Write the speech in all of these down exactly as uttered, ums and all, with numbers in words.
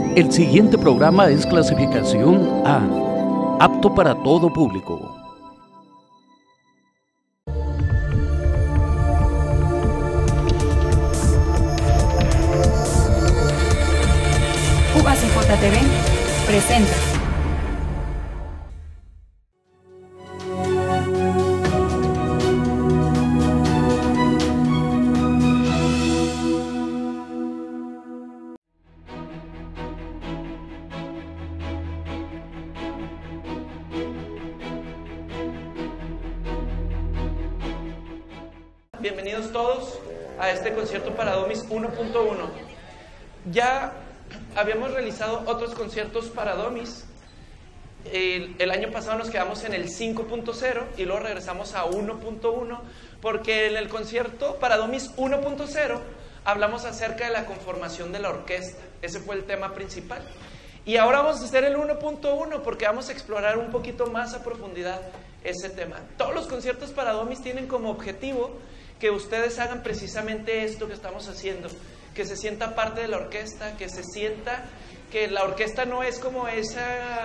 El siguiente programa es clasificación A, apto para todo público. U A C J T V presenta. Bienvenidos todos a este concierto para Domis uno punto uno. Ya habíamos realizado otros conciertos para Domis. El, el año pasado nos quedamos en el cinco punto cero y luego regresamos a uno punto uno, porque en el concierto para Domis uno punto cero hablamos acerca de la conformación de la orquesta. Ese fue el tema principal. Y ahora vamos a hacer el uno punto uno porque vamos a explorar un poquito más a profundidad ese tema. Todos los conciertos para Domis tienen como objetivo que ustedes hagan precisamente esto que estamos haciendo, que se sienta parte de la orquesta, que se sienta que la orquesta no es como ese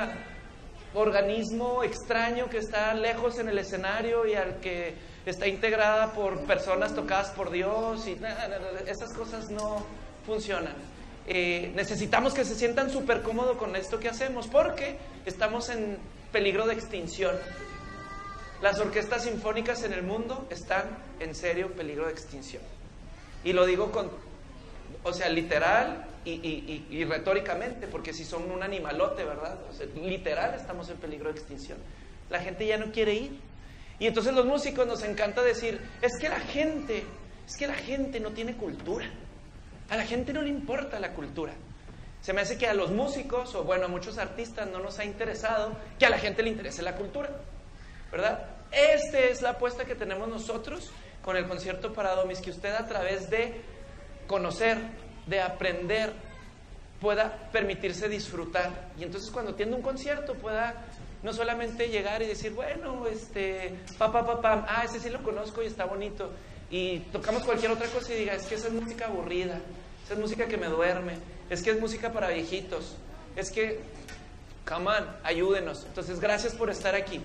organismo extraño que está lejos en el escenario y al que está integrada por personas tocadas por Dios y nada, nada, esas cosas no funcionan. Eh, necesitamos que se sientan súper cómodos con esto que hacemos porque estamos en peligro de extinción. Las orquestas sinfónicas en el mundo están en serio peligro de extinción. Y lo digo con, o sea, literal y, y, y, y retóricamente, porque si son un animalote, ¿verdad? O sea, literal estamos en peligro de extinción. La gente ya no quiere ir. Y entonces los músicos nos encanta decir, es que la gente, es que la gente no tiene cultura. A la gente no le importa la cultura. Se me hace que a los músicos, o bueno, a muchos artistas no nos ha interesado que a la gente le interese la cultura, ¿verdad? Esta es la apuesta que tenemos nosotros con el concierto para Domis, que usted a través de conocer, de aprender, pueda permitirse disfrutar. Y entonces cuando tiene un concierto pueda no solamente llegar y decir, bueno, este, pa, pa, pa, pa, ah, ese sí lo conozco y está bonito. Y tocamos cualquier otra cosa y diga, es que esa es música aburrida, esa es música que me duerme, es que es música para viejitos, es que, come on, ayúdenos. Entonces, gracias por estar aquí.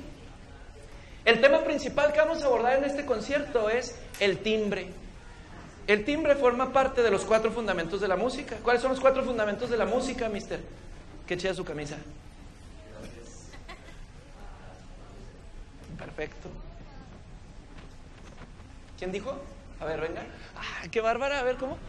El tema principal que vamos a abordar en este concierto es el timbre. El timbre forma parte de los cuatro fundamentos de la música. ¿Cuáles son los cuatro fundamentos de la música, mister? Qué chida su camisa. Perfecto. ¿Quién dijo? A ver, venga. ¡Ah, qué bárbara! A ver, ¿cómo?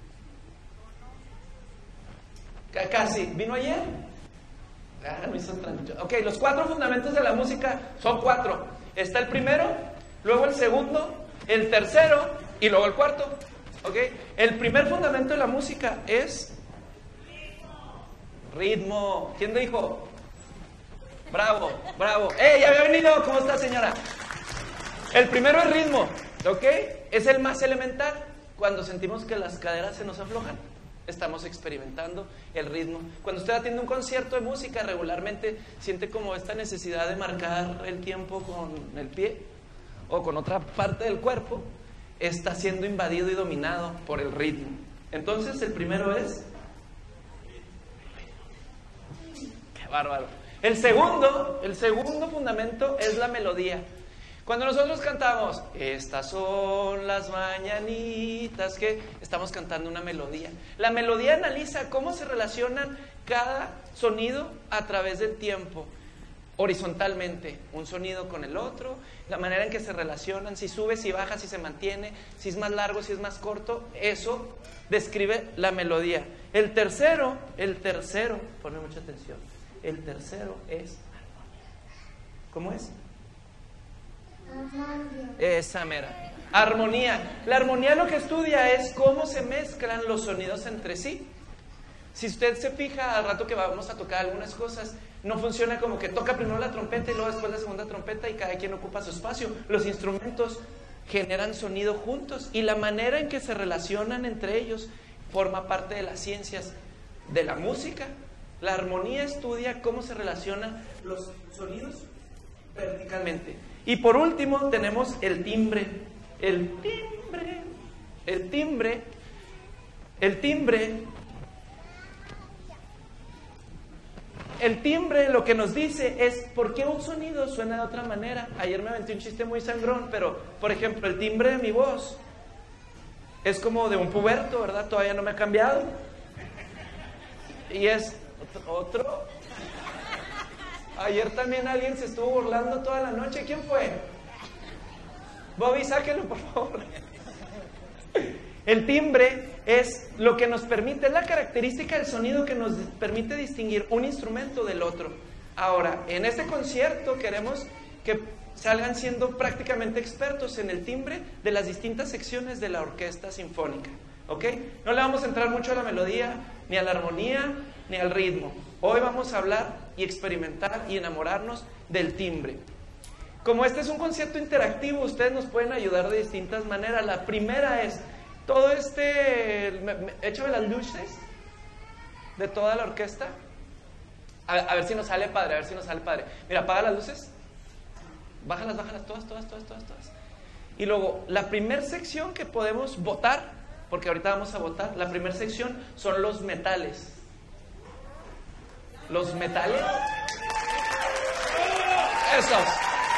Casi. ¿Vino ayer? Ah, no hizo trancho. Ok, los cuatro fundamentos de la música son cuatro. Está el primero, luego el segundo, el tercero y luego el cuarto. ¿Ok? El primer fundamento de la música es ritmo. Ritmo. ¿Quién dijo? Bravo, bravo. ¡Eh, ya había venido! ¿Cómo está, señora? El primero es ritmo. ¿Ok? Es el más elemental. Cuando sentimos que las caderas se nos aflojan, estamos experimentando el ritmo. Cuando usted atiende un concierto de música, regularmente siente como esta necesidad de marcar el tiempo con el pie o con otra parte del cuerpo. Está siendo invadido y dominado por el ritmo. Entonces, el primero es... ¡Qué bárbaro! El segundo, el segundo fundamento es la melodía. Cuando nosotros cantamos, estas son las mañanitas, que estamos cantando una melodía. La melodía analiza cómo se relacionan cada sonido a través del tiempo, horizontalmente, un sonido con el otro, la manera en que se relacionan, si sube, si baja, si se mantiene, si es más largo, si es más corto, eso describe la melodía. El tercero, el tercero, ponme mucha atención, el tercero es armonía. ¿Cómo es? Esa mera. Armonía. La armonía lo que estudia es cómo se mezclan los sonidos entre sí. Si usted se fija, al rato que vamos a tocar algunas cosas, no funciona como que toca primero la trompeta y luego después la segunda trompeta y cada quien ocupa su espacio. Los instrumentos generan sonido juntos y la manera en que se relacionan entre ellos forma parte de las ciencias de la música. La armonía estudia cómo se relacionan los sonidos verticalmente. Y por último tenemos el timbre. El timbre. El timbre. El timbre el timbre lo que nos dice es por qué un sonido suena de otra manera. Ayer me aventé un chiste muy sangrón, pero, por ejemplo, el timbre de mi voz es como de un puberto, ¿verdad? Todavía no me ha cambiado. Y es otro. Ayer también alguien se estuvo burlando toda la noche. ¿Quién fue? Bobby, sáquenlo, por favor. El timbre es lo que nos permite, es la característica del sonido que nos permite distinguir un instrumento del otro. Ahora, en este concierto queremos que salgan siendo prácticamente expertos en el timbre de las distintas secciones de la orquesta sinfónica, ¿ok? No le vamos a entrar mucho a la melodía, ni a la armonía, ni al ritmo. Hoy vamos a hablar y experimentar y enamorarnos del timbre. Como este es un concierto interactivo, ustedes nos pueden ayudar de distintas maneras. La primera es todo este... Me, me, échame las luces de toda la orquesta. A, a ver si nos sale padre, a ver si nos sale padre. Mira, apaga las luces. Bájalas, bájalas, todas, todas, todas, todas, todas. Y luego, la primera sección que podemos votar, porque ahorita vamos a votar, la primera sección son los metales. Los metales. Esos.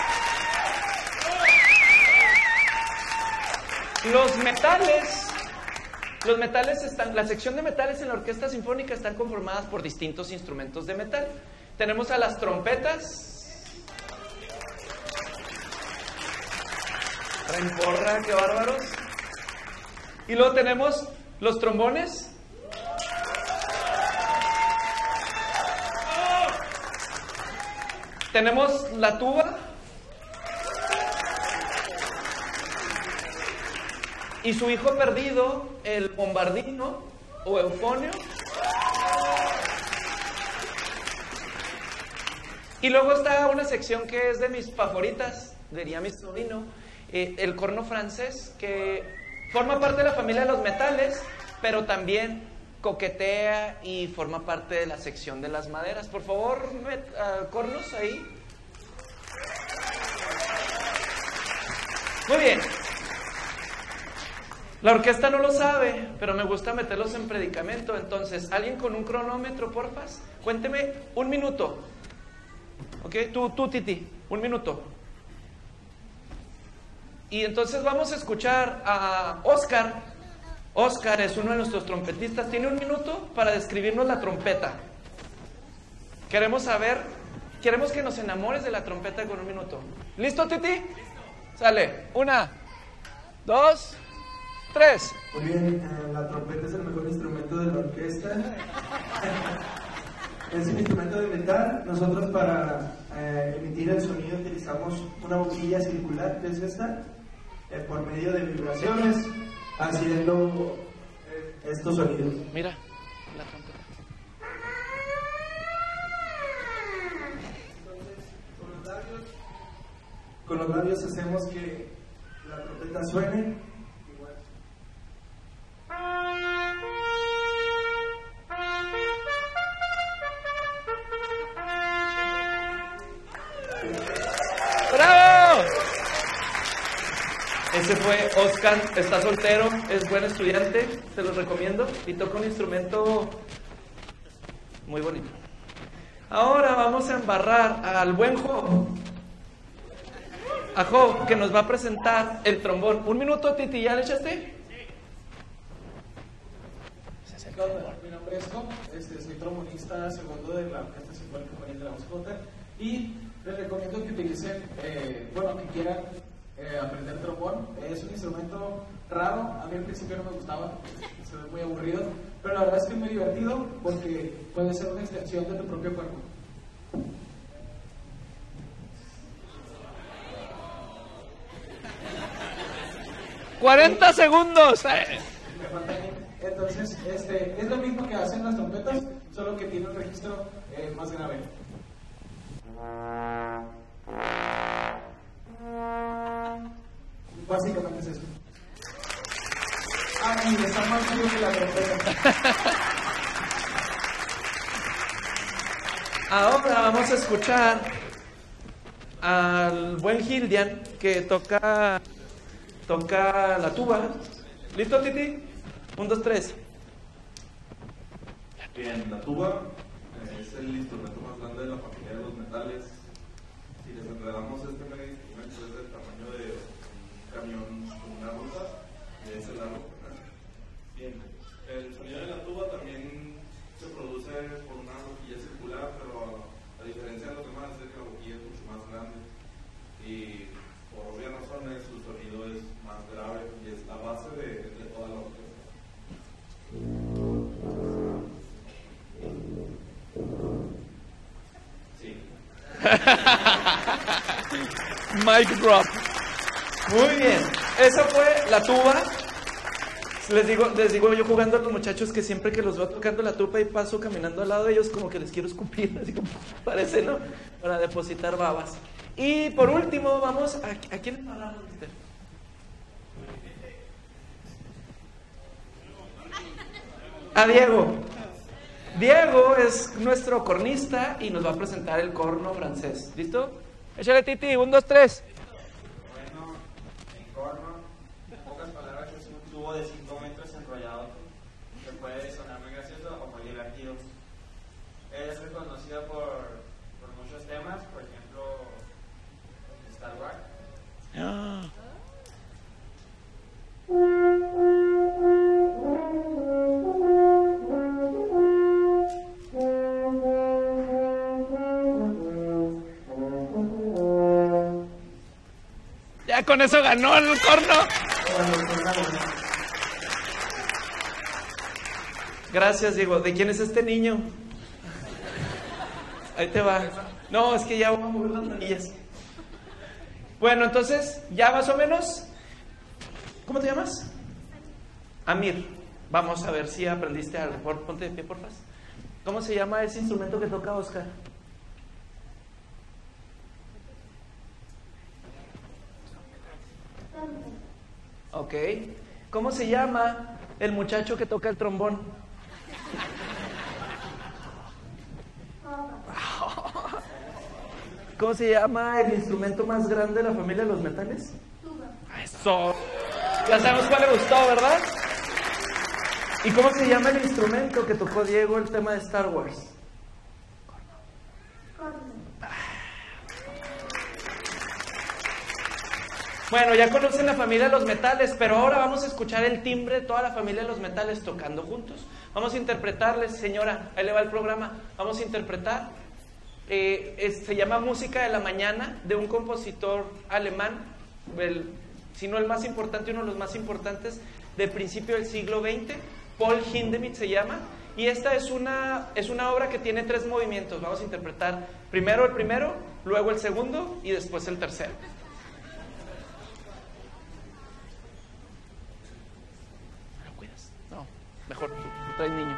Los metales, los metales están, la sección de metales en la orquesta sinfónica están conformadas por distintos instrumentos de metal. Tenemos a las trompetas. Traen porra, qué bárbaros. Y luego tenemos los trombones. Tenemos la tuba. Y su hijo perdido, el bombardino o eufonio. Y luego está una sección que es de mis favoritas, diría mi sobrino, eh, el corno francés, que forma parte de la familia de los metales, pero también coquetea y forma parte de la sección de las maderas. Por favor, met, uh, cornos ahí. Muy bien. La orquesta no lo sabe, pero me gusta meterlos en predicamento. Entonces, ¿alguien con un cronómetro, porfas? Cuénteme un minuto. ¿Ok? Tú, tú, Titi, un minuto. Y entonces vamos a escuchar a Oscar. Oscar es uno de nuestros trompetistas. Tiene un minuto para describirnos la trompeta. Queremos saber, queremos que nos enamores de la trompeta con un minuto. ¿Listo, Titi? Listo. Sale. Una, dos... Tres. Muy bien, eh, la trompeta es el mejor instrumento de la orquesta. Es un instrumento de metal. Nosotros para eh, emitir el sonido utilizamos una boquilla circular, que es esta, eh, por medio de vibraciones, haciendo eh, estos sonidos. Mira, la trompeta. Entonces, con los labios, con los labios hacemos que la trompeta suene. ¡Bravo! Ese fue Oscar, está soltero, es buen estudiante, se los recomiendo y toca un instrumento muy bonito. Ahora vamos a embarrar al buen Job, a Job, que nos va a presentar el trombón. Un minuto, Titi, ¿ya le echaste? Mi nombre es Job, este, soy trombonista segundo de la Orquesta Sinfónica Juvenil de la Mascota y les recomiendo que utilicen, eh, bueno, que quieran eh, aprender trombón. Es un instrumento raro, a mí al principio no me gustaba, se ve muy aburrido, pero la verdad es que es muy divertido porque puede ser una extensión de tu propio cuerpo. ¡cuarenta segundos! Me falta ahí. Entonces, este, es lo mismo que hacen las trompetas, solo que tiene un registro eh, más grave. Básicamente es eso. Ah, y está más duro que la trompeta. Ahora vamos a escuchar al buen Gildian que toca, toca la tuba. ¿Listo, Titi? Un, dos, tres. Bien, la tuba, eh, es el instrumento más grande de la familia de los metales. Si desenredamos este mega instrumento, es del tamaño de un camión con una ruta, de ese largo. Bien, el sonido de la tuba también se produce por una boquilla circular, pero a diferencia de los demás es que la boquilla es mucho más grande y por obvias razones su sonido es más grave y es la base de, de toda la orquesta. Sí. Mic drop. Muy bien. Esa fue la tuba. Les digo, les digo yo jugando a los muchachos que siempre que los veo tocando la tuba y paso caminando al lado de ellos, como que les quiero escupir, así como parece, ¿no? Para depositar babas. Y por último, vamos a, ¿a quién le hablamos, mister? A Diego. Diego es nuestro cornista y nos va a presentar el corno francés. ¿Listo? Échale, Titi, un, dos, tres. Bueno, el corno, en pocas palabras, es un tubo de cinco metros enrollado que puede sonar muy gracioso o muy divertido. Es reconocido por, por muchos temas, por ejemplo, Star Wars. Ah. Ya con eso ganó el corno. Gracias, Diego. ¿De quién es este niño? Ahí te va. No, es que ya voy a mover las manillas. Bueno, entonces, ya más o menos. ¿Cómo te llamas? Amir. Vamos a ver si aprendiste algo. Por, ponte de pie, por favor. ¿Cómo se llama ese instrumento que toca Oscar? Ok. ¿Cómo se llama el muchacho que toca el trombón? ¿Cómo se llama el instrumento más grande de la familia de los metales? Tuba. Eso. Ya sabemos cuál le gustó, ¿verdad? ¿Y cómo se llama el instrumento que tocó Diego el tema de Star Wars? Corno. Bueno, ya conocen la familia de los metales, pero ahora vamos a escuchar el timbre de toda la familia de los metales tocando juntos. Vamos a interpretarles, señora, ahí le va el programa, vamos a interpretar, eh, es, se llama Música de la Mañana, de un compositor alemán, el, si no el más importante, uno de los más importantes, del principio del siglo veinte, Paul Hindemith se llama, y esta es una, es una obra que tiene tres movimientos. Vamos a interpretar primero el primero, luego el segundo y después el tercero. Mejor, tú traes niño.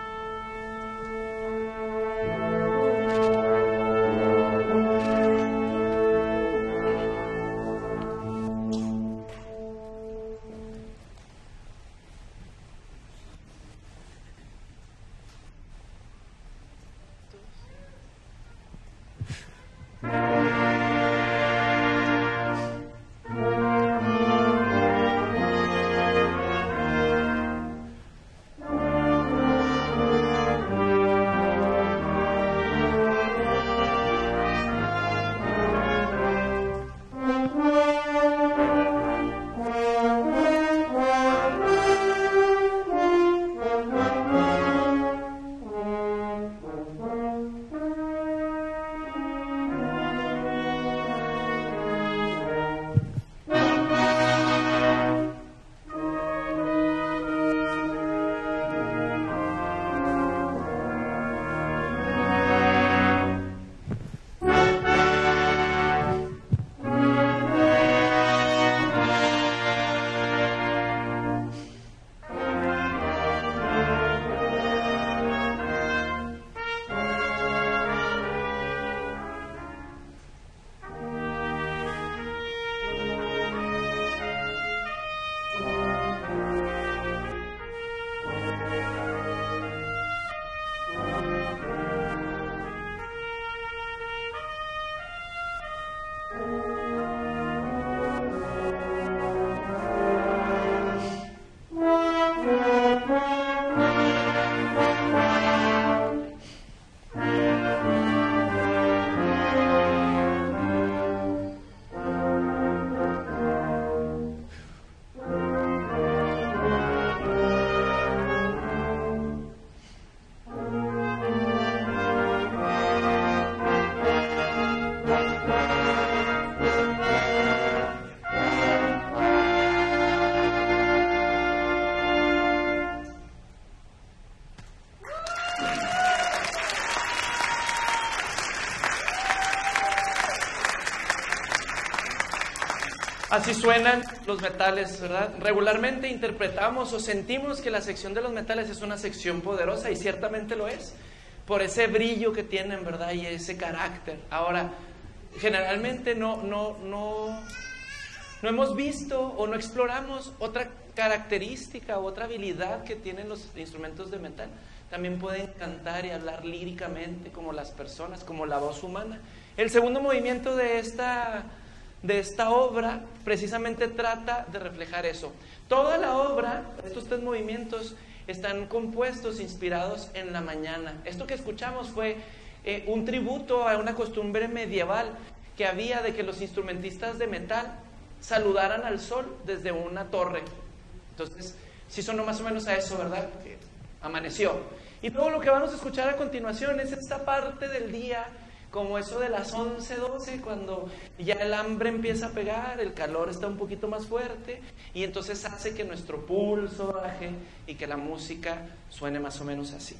Así suenan los metales, ¿verdad? Regularmente interpretamos o sentimos que la sección de los metales es una sección poderosa, y ciertamente lo es, por ese brillo que tienen, ¿verdad? Y ese carácter. Ahora, generalmente no, no, no, no hemos visto o no exploramos otra característica o otra habilidad que tienen los instrumentos de metal. También pueden cantar y hablar líricamente como las personas, como la voz humana. El segundo movimiento de esta, de esta obra precisamente trata de reflejar eso. Toda la obra, estos tres movimientos, están compuestos, inspirados en la mañana. Esto que escuchamos fue eh, un tributo a una costumbre medieval que había de que los instrumentistas de metal saludaran al sol desde una torre. Entonces, sí sonó más o menos a eso, ¿verdad? Que amaneció. Y todo lo que vamos a escuchar a continuación es esta parte del día, como eso de las once, doce, cuando ya el hambre empieza a pegar, el calor está un poquito más fuerte, y entonces hace que nuestro pulso baje y que la música suene más o menos así.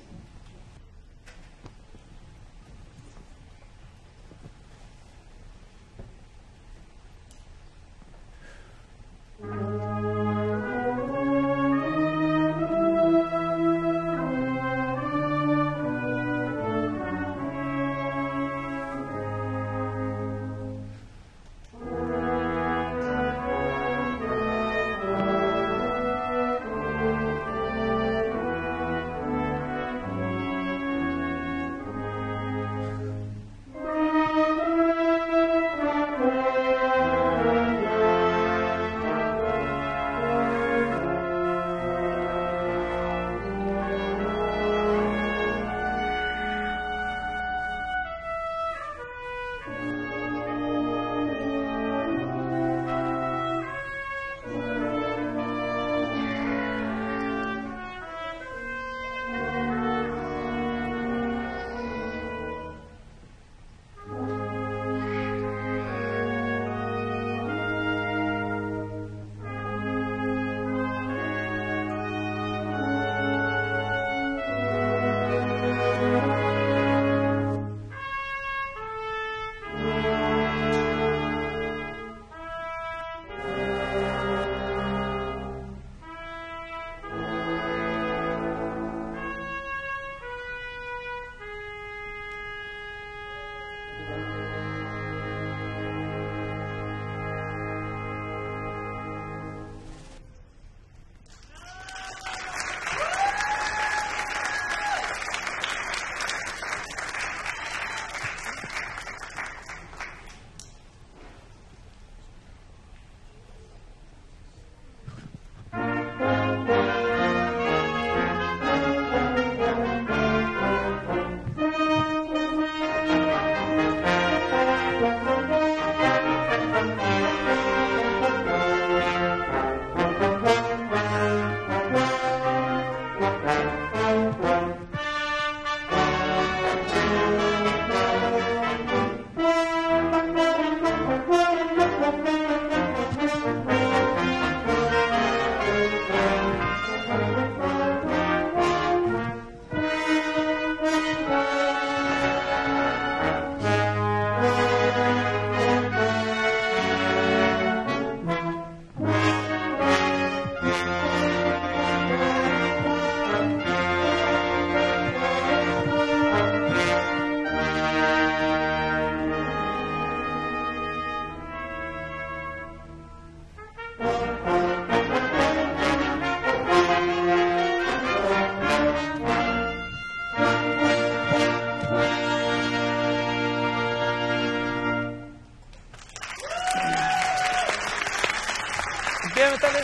Metales.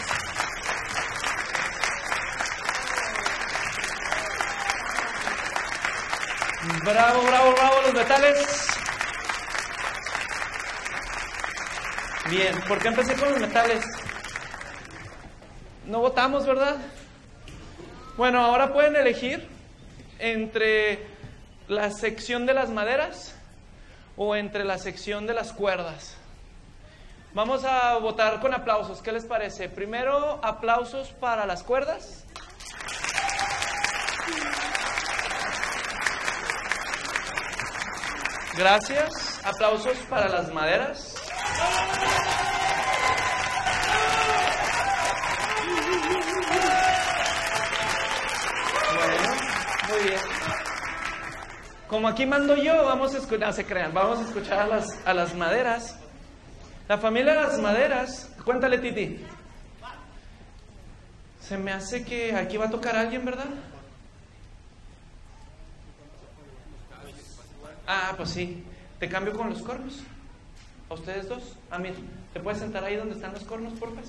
Bravo, bravo, bravo los metales. Bien, ¿por qué empecé con los metales? No votamos, ¿verdad? Bueno, ahora pueden elegir entre la sección de las maderas o entre la sección de las cuerdas. Vamos a votar con aplausos. ¿Qué les parece? Primero, aplausos para las cuerdas. Gracias. Aplausos para las maderas. Como aquí mando yo, vamos a escuchar, no se crean, vamos a escuchar a las, a las maderas. La familia de las maderas, cuéntale, Titi. Se me hace que aquí va a tocar alguien, ¿verdad? Ah, pues sí. ¿Te cambio con los cornos? ¿A ustedes dos? Ah, mira, ¿te puedes sentar ahí donde están los cornos, por favor?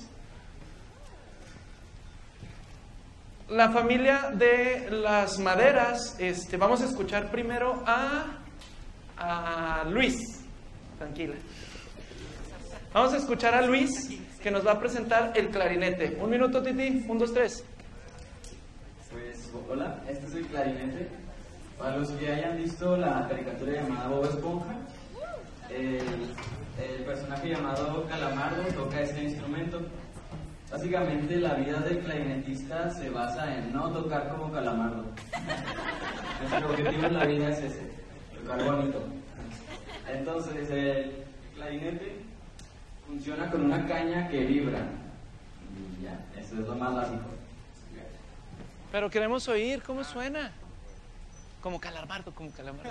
La familia de las maderas, este, vamos a escuchar primero a, a Luis. Tranquila. Vamos a escuchar a Luis, que nos va a presentar el clarinete. Un minuto, Titi. Un, dos, tres. Pues, hola, este es el clarinete. Para los que hayan visto la caricatura llamada Bob Esponja, el, el personaje llamado Calamardo toca este instrumento. Básicamente la vida del clarinetista se basa en no tocar como Calamardo. Nuestro objetivo en la vida es ese, tocar bonito. Entonces el clarinete funciona con una caña que vibra. Y ya, eso es lo más básico. Pero queremos oír cómo suena. Como Calamardo, como Calamardo.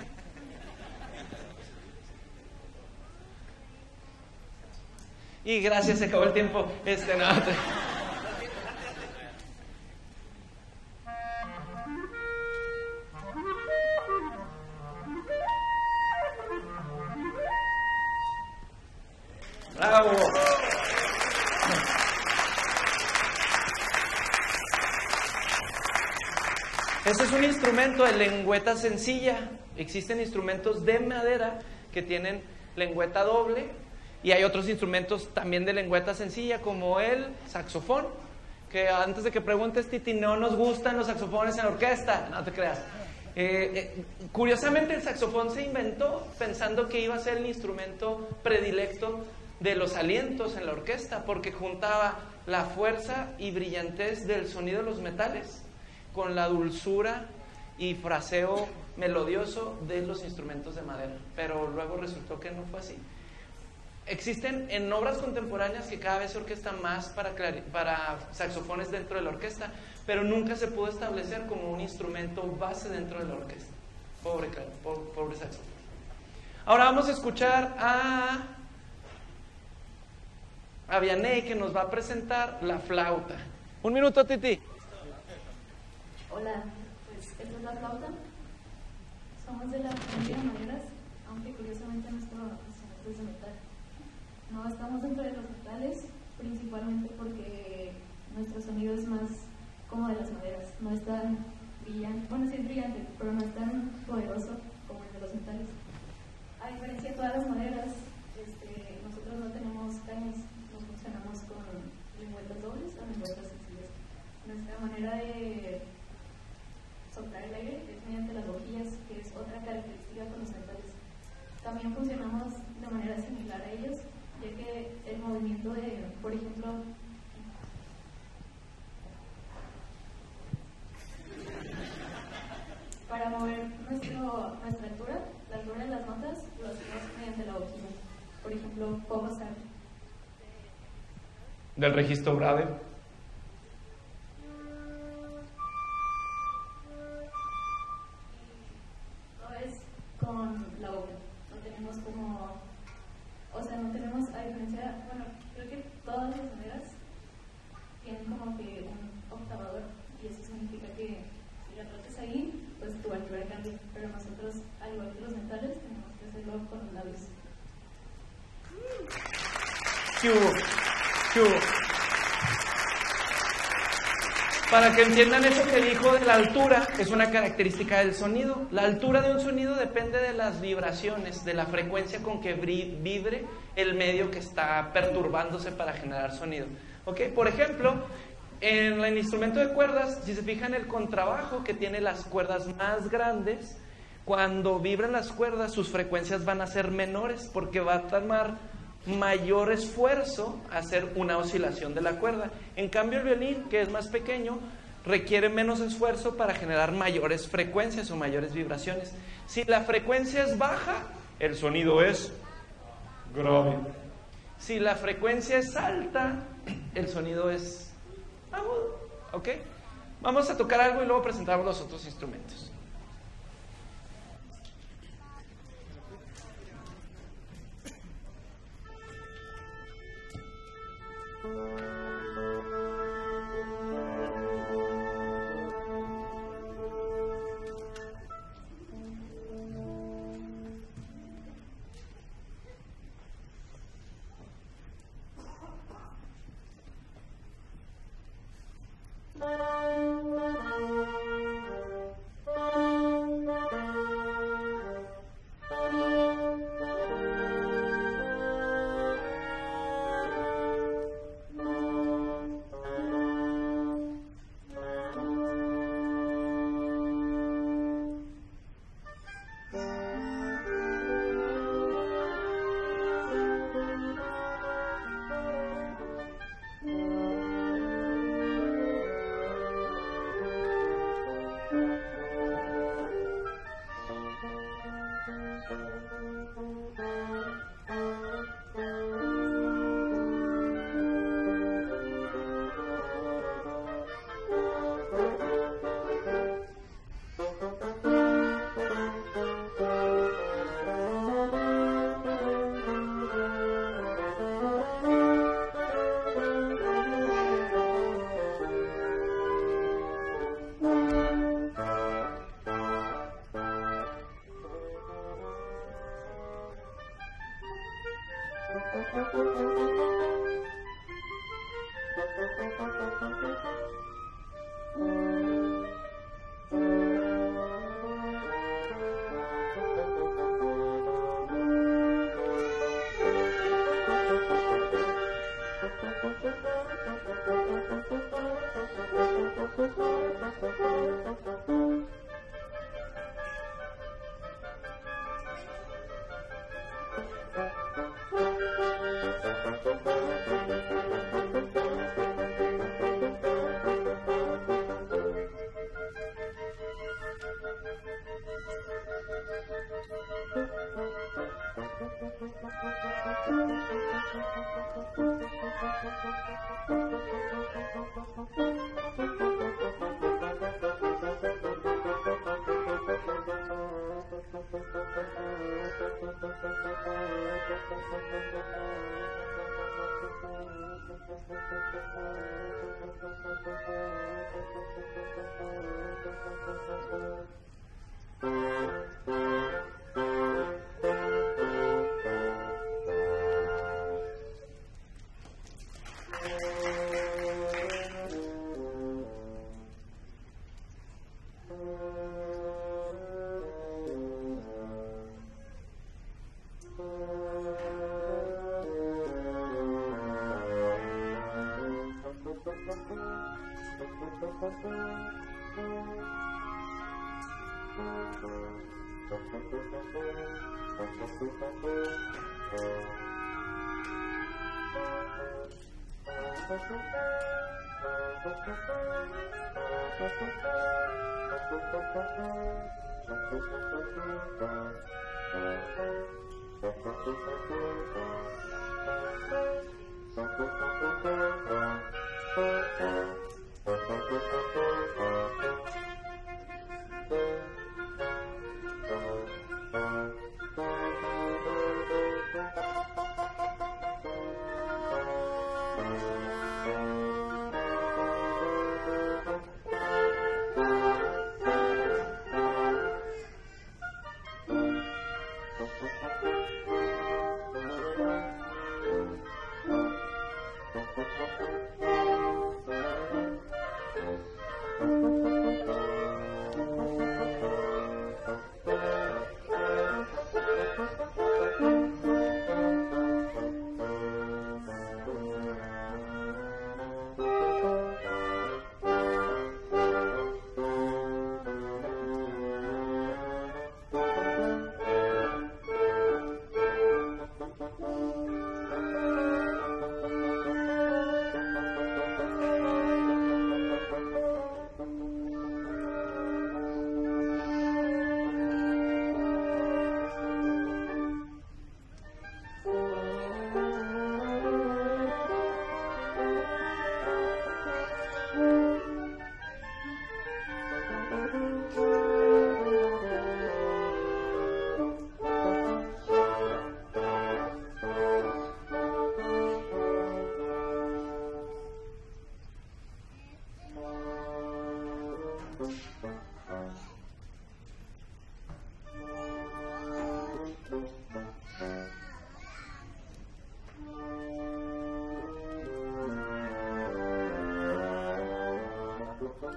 Y gracias, se acabó el tiempo. Este, no, te... ¡Bravo! Este es un instrumento de lengüeta sencilla. Existen instrumentos de madera que tienen lengüeta doble y hay otros instrumentos también de lengüeta sencilla como el saxofón, que antes de que preguntes, Titi, no nos gustan los saxofones en la orquesta, no te creas. Eh, eh, curiosamente el saxofón se inventó pensando que iba a ser el instrumento predilecto de los alientos en la orquesta, porque juntaba la fuerza y brillantez del sonido de los metales con la dulzura y fraseo melodioso de los instrumentos de madera, pero luego resultó que no fue así. Existen en obras contemporáneas que cada vez se orquestan más para, para saxofones dentro de la orquesta, pero nunca se pudo establecer como un instrumento base dentro de la orquesta. Pobre, pobre, pobre saxofón. Ahora vamos a escuchar a, a Vianey, que nos va a presentar la flauta. Un minuto, Titi. Hola, pues esta es la flauta. Somos de la familia de maderas, aunque curiosamente nuestro instrumento es de metal. No estamos dentro de los metales, principalmente porque nuestro sonido es más como de las maderas. No es tan brillante, bueno, sí es brillante, pero no es tan poderoso como el de los metales. A diferencia de todas las maderas, este, nosotros no tenemos cañas, nos funcionamos con lengüetas dobles o lengüetas sencillas. Nuestra manera de soltar el aire es mediante las boquillas, que es otra característica con los metales. También funcionamos de manera similar a ellos, ya que el movimiento de, por ejemplo, para mover nuestro, nuestra altura, la altura de las notas, lo hacemos mediante la boquilla. Por ejemplo, puedo pasar del registro grave. Con la boca, no tenemos como, o sea, no tenemos, a diferencia, bueno, creo que todas las maderas tienen como que un octavador y eso significa que si la tratas ahí, pues tu altura cambia, pero nosotros, al igual que los metales, tenemos que hacerlo con los labios. ¿Qué hubo? ¿Qué hubo? Para que entiendan eso que dijo de la altura, es una característica del sonido. La altura de un sonido depende de las vibraciones, de la frecuencia con que vibre el medio que está perturbándose para generar sonido. ¿Ok? Por ejemplo, en el instrumento de cuerdas, si se fijan, el contrabajo, que tiene las cuerdas más grandes, cuando vibran las cuerdas, sus frecuencias van a ser menores, porque va a tomar mayor esfuerzo hacer una oscilación de la cuerda. En cambio el violín, que es más pequeño, requiere menos esfuerzo para generar mayores frecuencias o mayores vibraciones. Si la frecuencia es baja, el sonido es grave. Si la frecuencia es alta, el sonido es agudo. ¿Ok? Vamos a tocar algo y luego presentamos los otros instrumentos.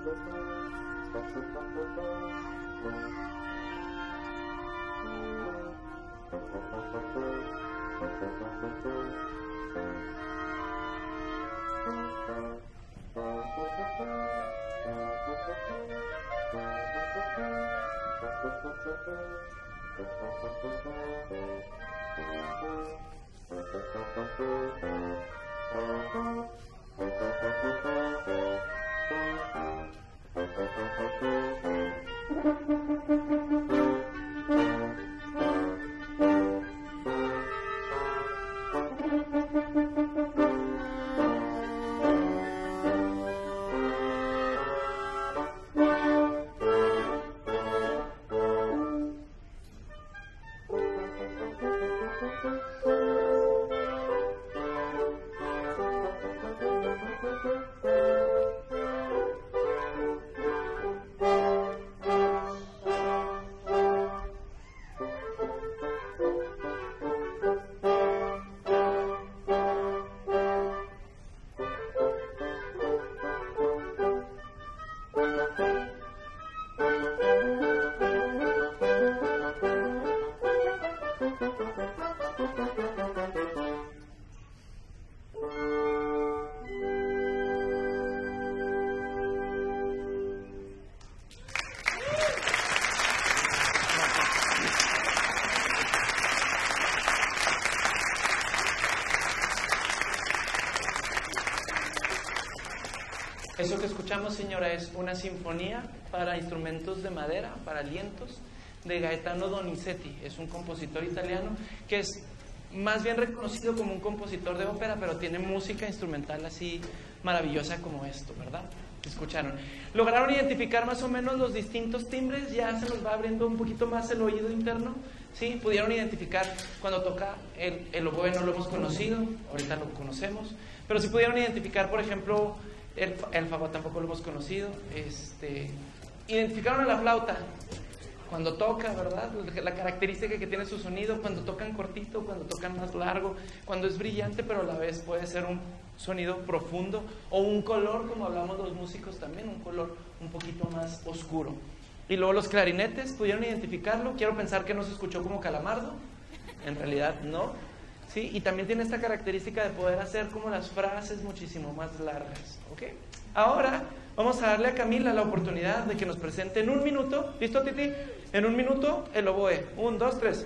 Eso que escuchamos, señora, es una sinfonía para instrumentos de madera, para vientos, de Gaetano Donizetti. Es un compositor italiano que es más bien reconocido como un compositor de ópera, pero tiene música instrumental así maravillosa como esto, ¿verdad? Escucharon. ¿Lograron identificar más o menos los distintos timbres? Ya se nos va abriendo un poquito más el oído interno. ¿Sí? ¿Pudieron identificar cuando toca el, el oboe? No lo hemos conocido, ahorita lo conocemos. Pero si pudieron identificar, por ejemplo, el, el fagot tampoco lo hemos conocido. Este, identificaron a la flauta cuando toca, ¿verdad? La característica que tiene su sonido, cuando tocan cortito, cuando tocan más largo, cuando es brillante, pero a la vez puede ser un sonido profundo, o un color, como hablamos los músicos también, un color un poquito más oscuro. Y luego los clarinetes, ¿pudieron identificarlo? Quiero pensar que no se escuchó como Calamardo, en realidad no, ¿sí? Y también tiene esta característica de poder hacer como las frases muchísimo más largas, ¿ok? Ahora vamos a darle a Camila la oportunidad de que nos presente en un minuto, ¿listo, Titi? En un minuto el oboe, un, dos, tres.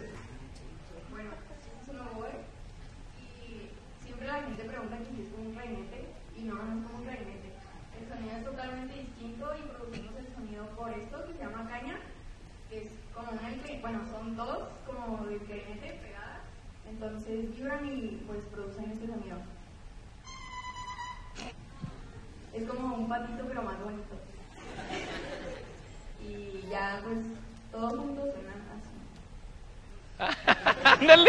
Bueno, es un oboe y siempre la gente pregunta que si es como un clarinete y no, no es como un clarinete. El sonido es totalmente distinto y producimos el sonido por esto que se llama caña, que es como una, bueno, son dos como de clarinete pegada, entonces vibran y pues producen este sonido. Es como un patito pero más bonito. Y ya pues todos juntos suenan así. ¡Ándale!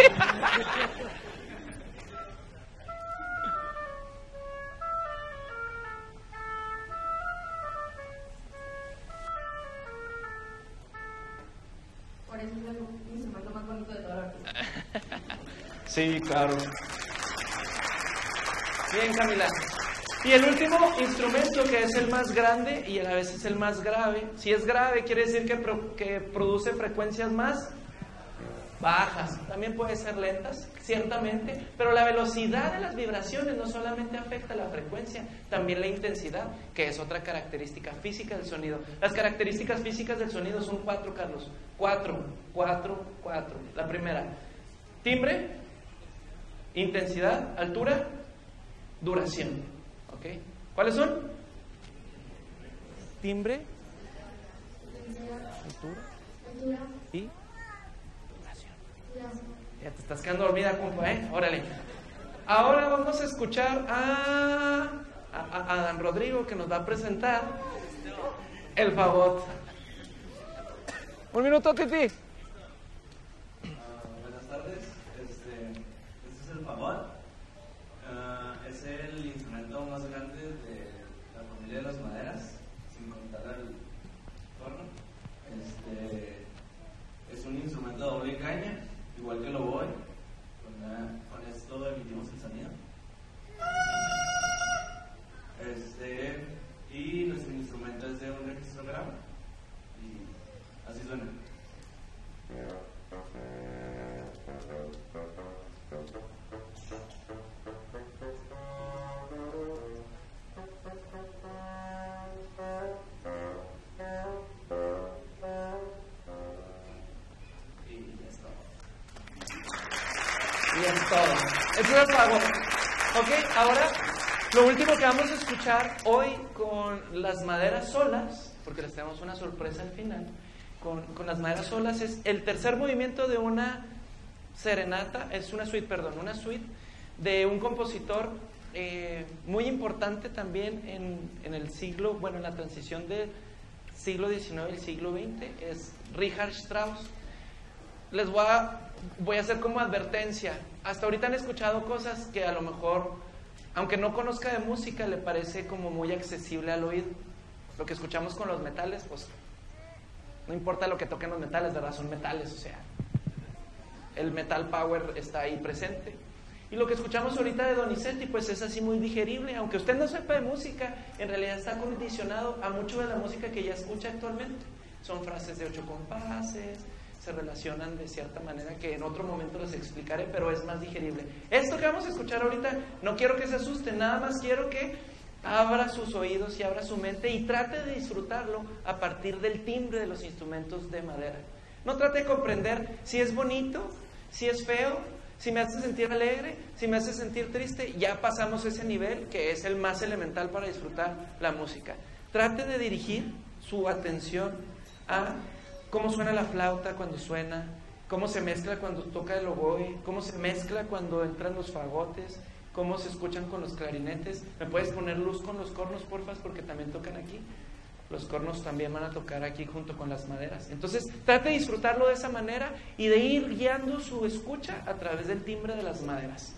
Por eso es el instrumento más bonito de toda la orquesta. Sí, claro. Bien, Camila. Y el último instrumento, que es el más grande y a la vez es el más grave. Si es grave, quiere decir que, pro, que produce frecuencias más bajas. También puede ser lentas, ciertamente, pero la velocidad de las vibraciones no solamente afecta la frecuencia, también la intensidad, que es otra característica física del sonido. Las características físicas del sonido son cuatro, Carlos. Cuatro, cuatro, cuatro. La primera, timbre, intensidad, altura, duración. ¿Okay? ¿Cuáles son? Timbre, altura y duración. Ya te estás quedando dormida, compa, ¿eh? Órale. Ahora vamos a escuchar a, a, a Dan Rodrigo, que nos va a presentar el fagot. Un minuto, Titi. Uh, buenas tardes. Este, este es el fagot. Uh, es el instrumento más grande de la familia de las maderas, sin contar el torno. Este, es un instrumento de doble caña, igual que el oboe. Con, la, con esto emitimos el sonido. Este, y nuestro instrumento es de Y es todo. Eso es el fagot. Ok, ahora lo último que vamos a escuchar hoy con las maderas solas, porque les tenemos una sorpresa al final, con, con las maderas solas, es el tercer movimiento de una serenata, es una suite, perdón, una suite de un compositor eh, muy importante también en, en el siglo, bueno, en la transición del siglo diecinueve y el siglo veinte, es Richard Strauss. Les voy a, voy a hacer como advertencia. Hasta ahorita han escuchado cosas que a lo mejor, aunque no conozca de música, le parece como muy accesible al oído. Lo que escuchamos con los metales, pues no importa lo que toquen los metales, ¿verdad? Son metales, o sea, el metal power está ahí presente. Y lo que escuchamos ahorita de Donizetti, pues es así muy digerible. Aunque usted no sepa de música, en realidad está condicionado a mucho de la música que ya escucha actualmente. Son frases de ocho compases, se relacionan de cierta manera que en otro momento les explicaré, pero es más digerible. Esto que vamos a escuchar ahorita, no quiero que se asusten, nada más quiero que abra sus oídos y abra su mente y trate de disfrutarlo a partir del timbre de los instrumentos de madera. No trate de comprender si es bonito, si es feo, si me hace sentir alegre, si me hace sentir triste. Ya pasamos ese nivel que es el más elemental para disfrutar la música. Trate de dirigir su atención a cómo suena la flauta cuando suena, cómo se mezcla cuando toca el oboe, cómo se mezcla cuando entran los fagotes, cómo se escuchan con los clarinetes. ¿Me puedes poner luz con los cornos, porfas? Porque también tocan aquí. Los cornos también van a tocar aquí junto con las maderas. Entonces, trate de disfrutarlo de esa manera y de ir guiando su escucha a través del timbre de las maderas.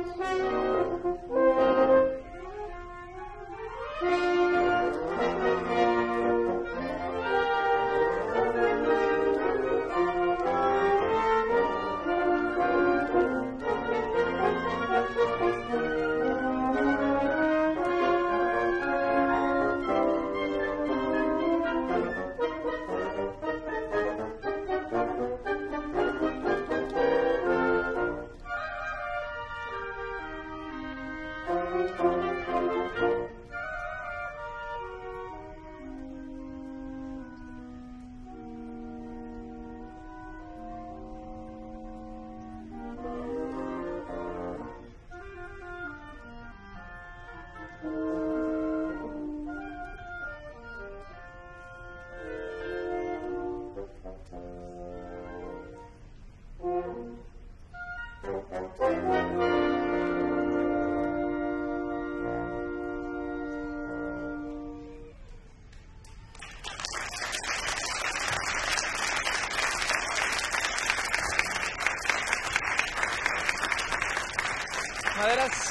Maderas.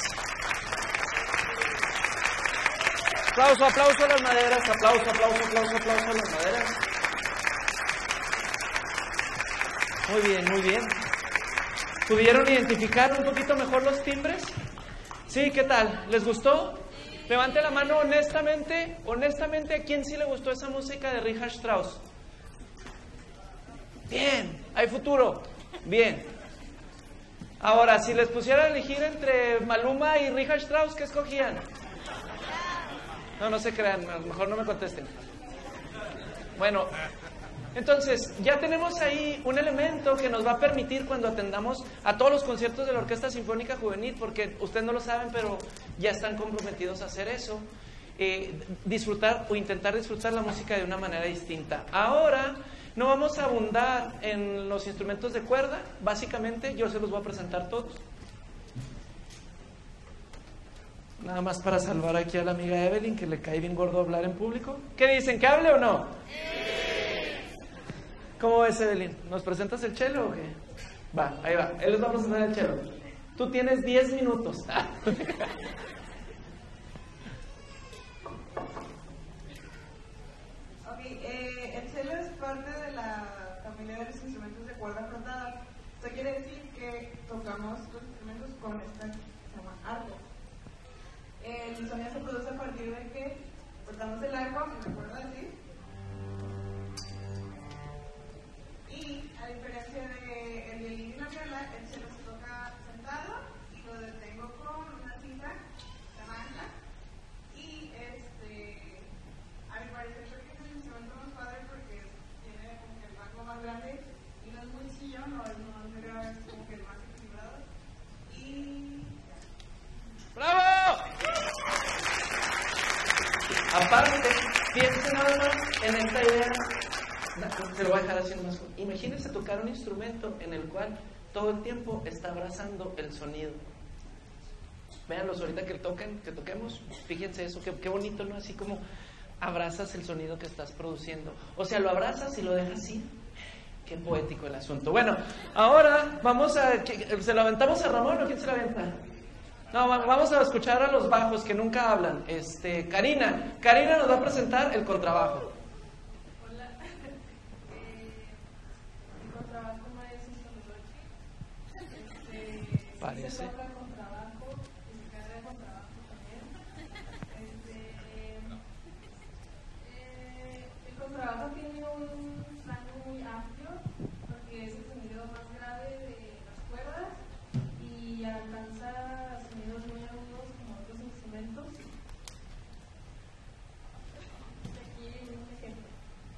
Aplauso, aplauso a las maderas, aplauso, aplauso, aplauso, aplauso a las maderas. Muy bien, muy bien. ¿Pudieron identificar un poquito mejor los timbres? Sí, ¿qué tal? ¿Les gustó? Levante la mano honestamente, honestamente, ¿a quién sí le gustó esa música de Richard Strauss? Bien, hay futuro. Bien. Ahora, si les pusiera a elegir entre Maluma y Richard Strauss, ¿qué escogían? No, no se crean, a lo mejor no me contesten. Bueno, entonces, ya tenemos ahí un elemento que nos va a permitir cuando atendamos a todos los conciertos de la Orquesta Sinfónica Juvenil, porque ustedes no lo saben, pero ya están comprometidos a hacer eso, eh, disfrutar o intentar disfrutar la música de una manera distinta. Ahora, no vamos a abundar en los instrumentos de cuerda, básicamente yo se los voy a presentar todos. Nada más para salvar aquí a la amiga Evelyn, que le cae bien gordo hablar en público. ¿Qué dicen? ¿Que hable o no? Sí. ¿Cómo ves, Evelyn? ¿Nos presentas el cello o qué? Va, ahí va. Él les va a presentar el cello. Tú tienes diez minutos. Ok, eh, el cello es parte de la familia de los instrumentos de cuerda frotada. Esto quiere decir que tocamos los instrumentos con esta que se llama arco. El sonido se produce a partir de que cortamos el arco, si me acuerdo decir. Y a diferencia del violín y la viola, el cello se toca sentado y lo detengo con una cinta de ancla. Y este, a mi parecer creo que es el instrumento más padre porque tiene como que el rango más grande y no es muy chillón, no es más grave, es como que el más equilibrado. Y ¡bravo! Aparte, piensen nada más en esta idea, se lo voy a dejar haciendo más. Imagínense tocar un instrumento en el cual todo el tiempo está abrazando el sonido. Véanlos ahorita que toquen, que toquemos, fíjense eso, qué, qué bonito, ¿no? Así como abrazas el sonido que estás produciendo. O sea, lo abrazas y lo dejas así. Qué poético el asunto. Bueno, ahora vamos a... ¿Se lo aventamos a Ramón o quién se lo aventa? No, vamos a escuchar a los bajos que nunca hablan. Este, Karina. Karina nos va a presentar el contrabajo. Hola. Eh, el contrabajo no es un solo este, Parece. Se toca contrabajo y se carga contrabajo también. Este, eh, el contrabajo tiene un rango muy amplio porque es el sonido más grave de las cuerdas y alcanza sonidos muy agudos como otros instrumentos. Aquí un ejemplo.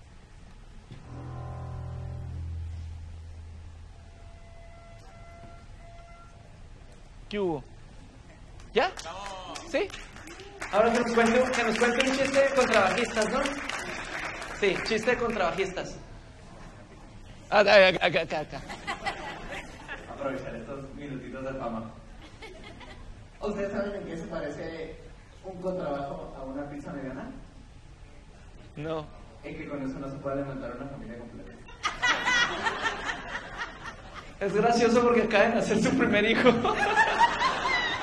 ¿Qué hubo? ¿Ya? ¿Sí? Ahora que nos cuente, que nos cuente un chiste de contrabajistas, ¿no? Sí, chiste de contrabajistas. Ah, acá, acá, acá, acá. Aprovechar estos minutitos de fama. ¿Ustedes saben en qué se parece un contrabajo a una pizza mediana? No. En que con eso no se puede alimentar una familia completa. Es gracioso porque acaba de nacer su primer hijo.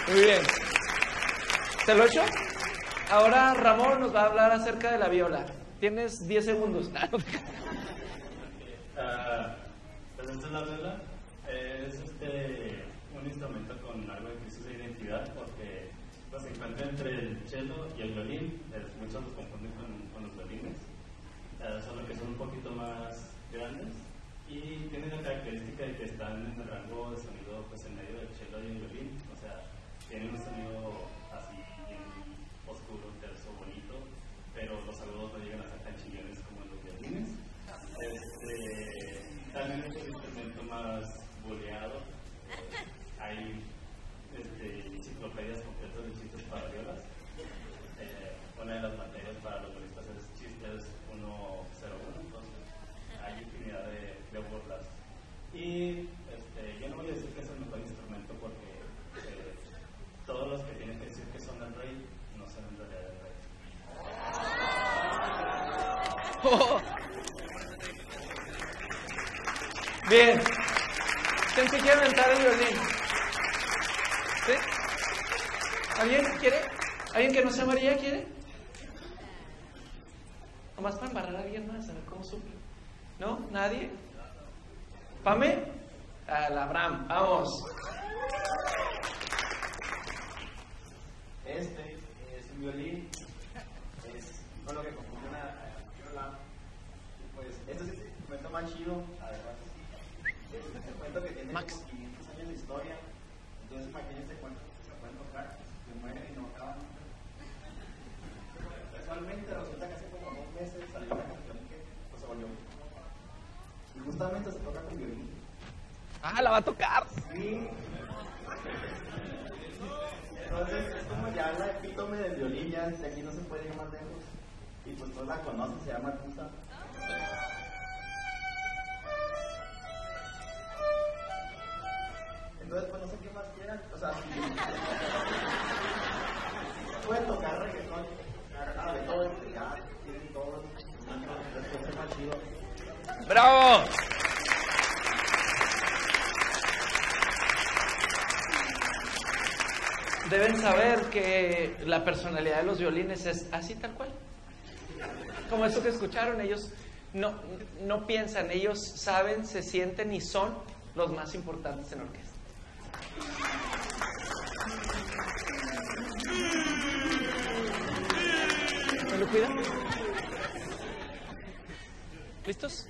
Muy bien. ¿Te lo echo? Ahora Ramón nos va a hablar acerca de la viola. Tienes diez segundos. Uh, pues esta es la viola. Es este, un instrumento con algo de crisis de identidad porque pues, se encuentra entre el cello y el violín. Muchos lo confunden con, con los violines, uh, solo que son un poquito más grandes y tienen la característica de que están en el rango de sonido pues, en medio del cello y el violín. O sea, tienen un sonido así bien oscuro, terso, bonito, pero los agudos no llegan a ser tan chillones como en los violines. Este, también es el instrumento más boleado. Hay este, enciclopedias completas de chistes para violas. Eh, una de las materias para los violistas es chistes uno cero uno, entonces hay infinidad de, de burlas. Y este, yo no voy a decir que es el mejor instrumento porque eh, todos los que tienen que decir que son el rey no son en realidad el rey. Oh. Bien. ¿Quién se quiere aventar el violín? ¿Sí? ¿Alguien quiere? ¿Alguien que no sea María quiere? Nomás para embarrar a alguien más, a ver cómo suple. ¿No? ¿Nadie? ¿Pame? Al Abraham, vamos. Este es un violín, es con lo que confunde una viola. Pues este es el instrumento más chido, además. Es un instrumento que tiene Max. como quinientos años de historia. Entonces imagínense cuánto se pueden tocar, se mueven y no acaban. Casualmente resulta que hace como dos meses salió una canción que pues, se volvió. Y justamente se toca con violín. Ah, la va a tocar. Sí. Entonces es como ya la epítome del violín, ya de aquí no se puede ir más lejos. Y pues todos la conocen, se llama Tusa. Entonces pues no sé qué más quieran, o sea, si pueden tocar reggaetón, ah, de todo, ya tienen todo, es más chido. ¡Bravo! Deben saber que la personalidad de los violines es así tal cual. Como eso que escucharon, ellos no, no piensan, ellos saben, se sienten y son los más importantes en la orquesta. ¿Me lo cuidan? ¿Listos?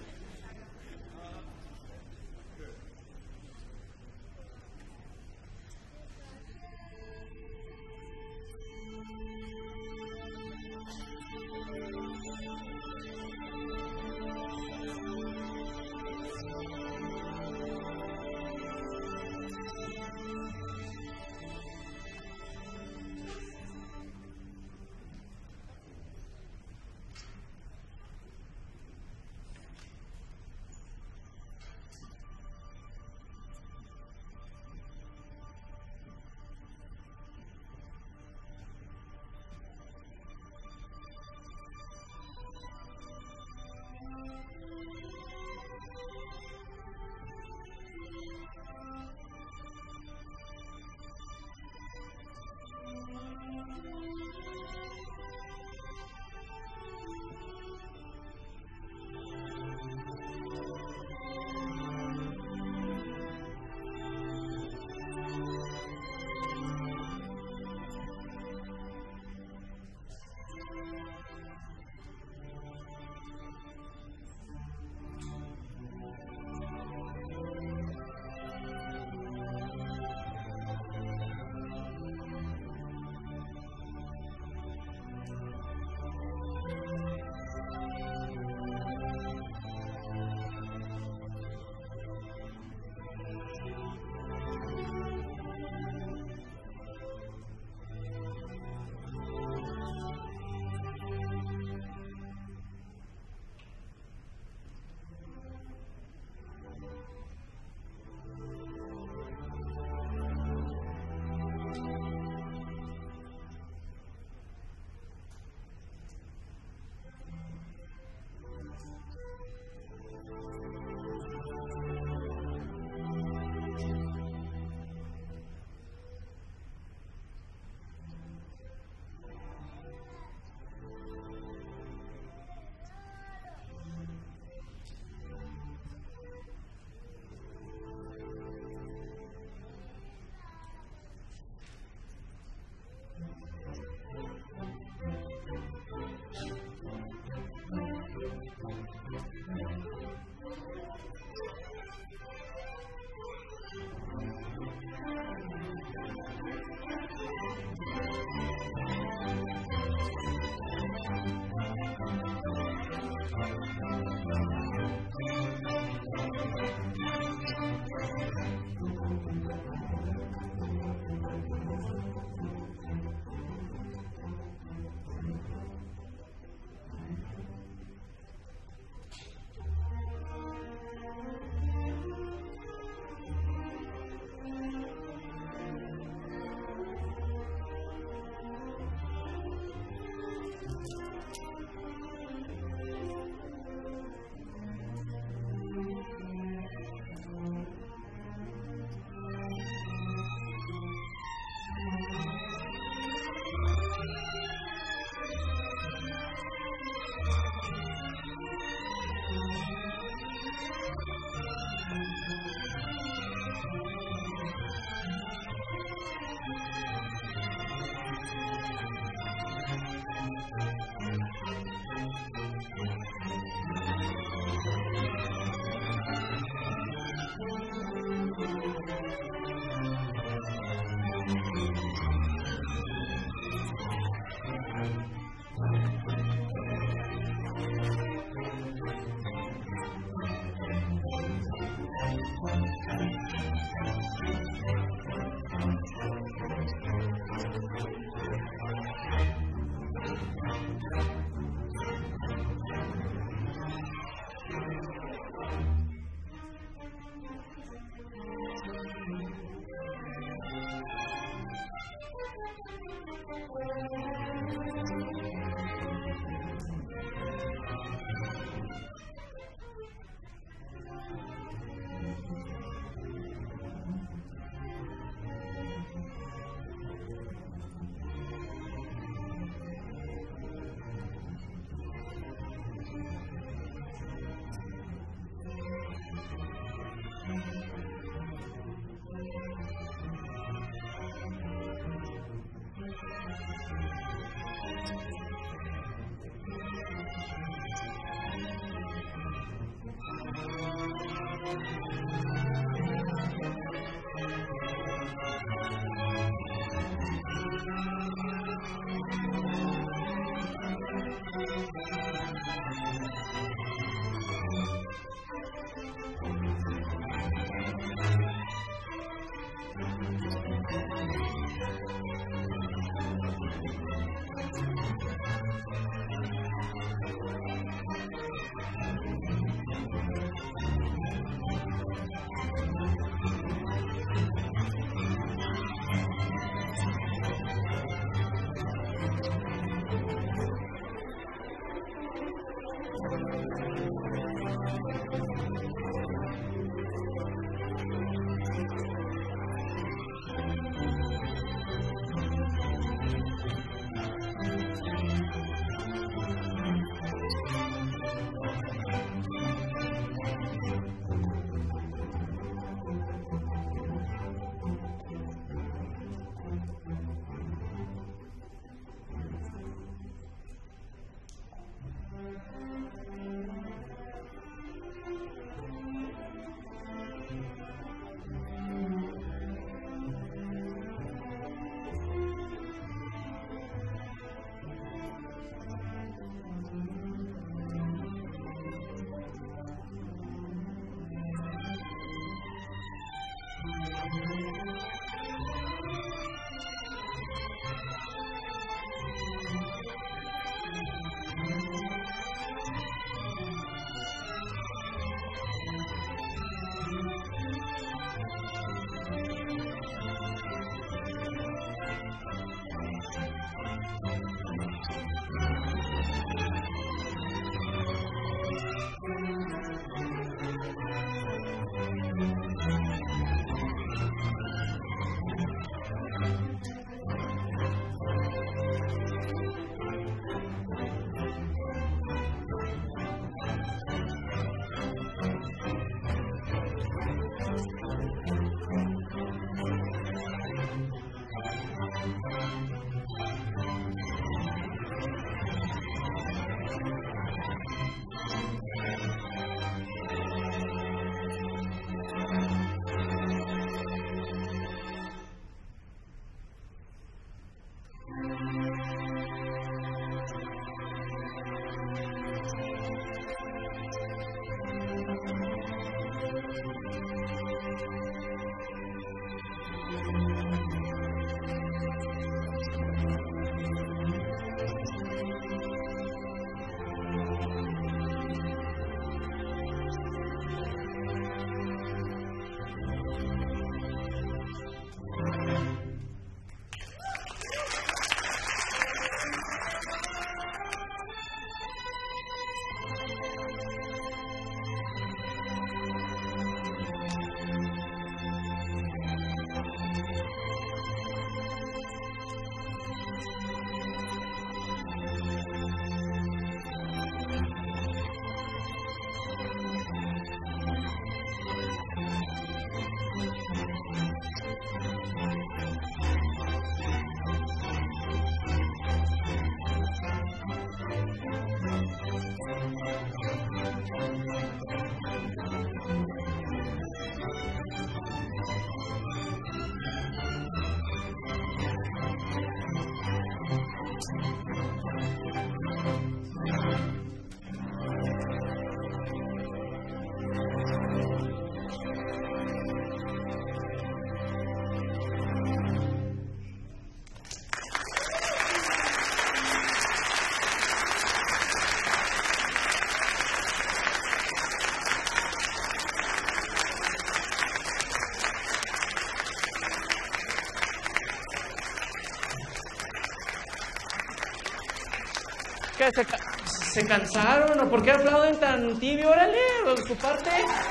¿Qué? ¿Se, ca ¿Se cansaron? ¿O por qué aplauden tan tibio? ¡Órale! ¿Su parte?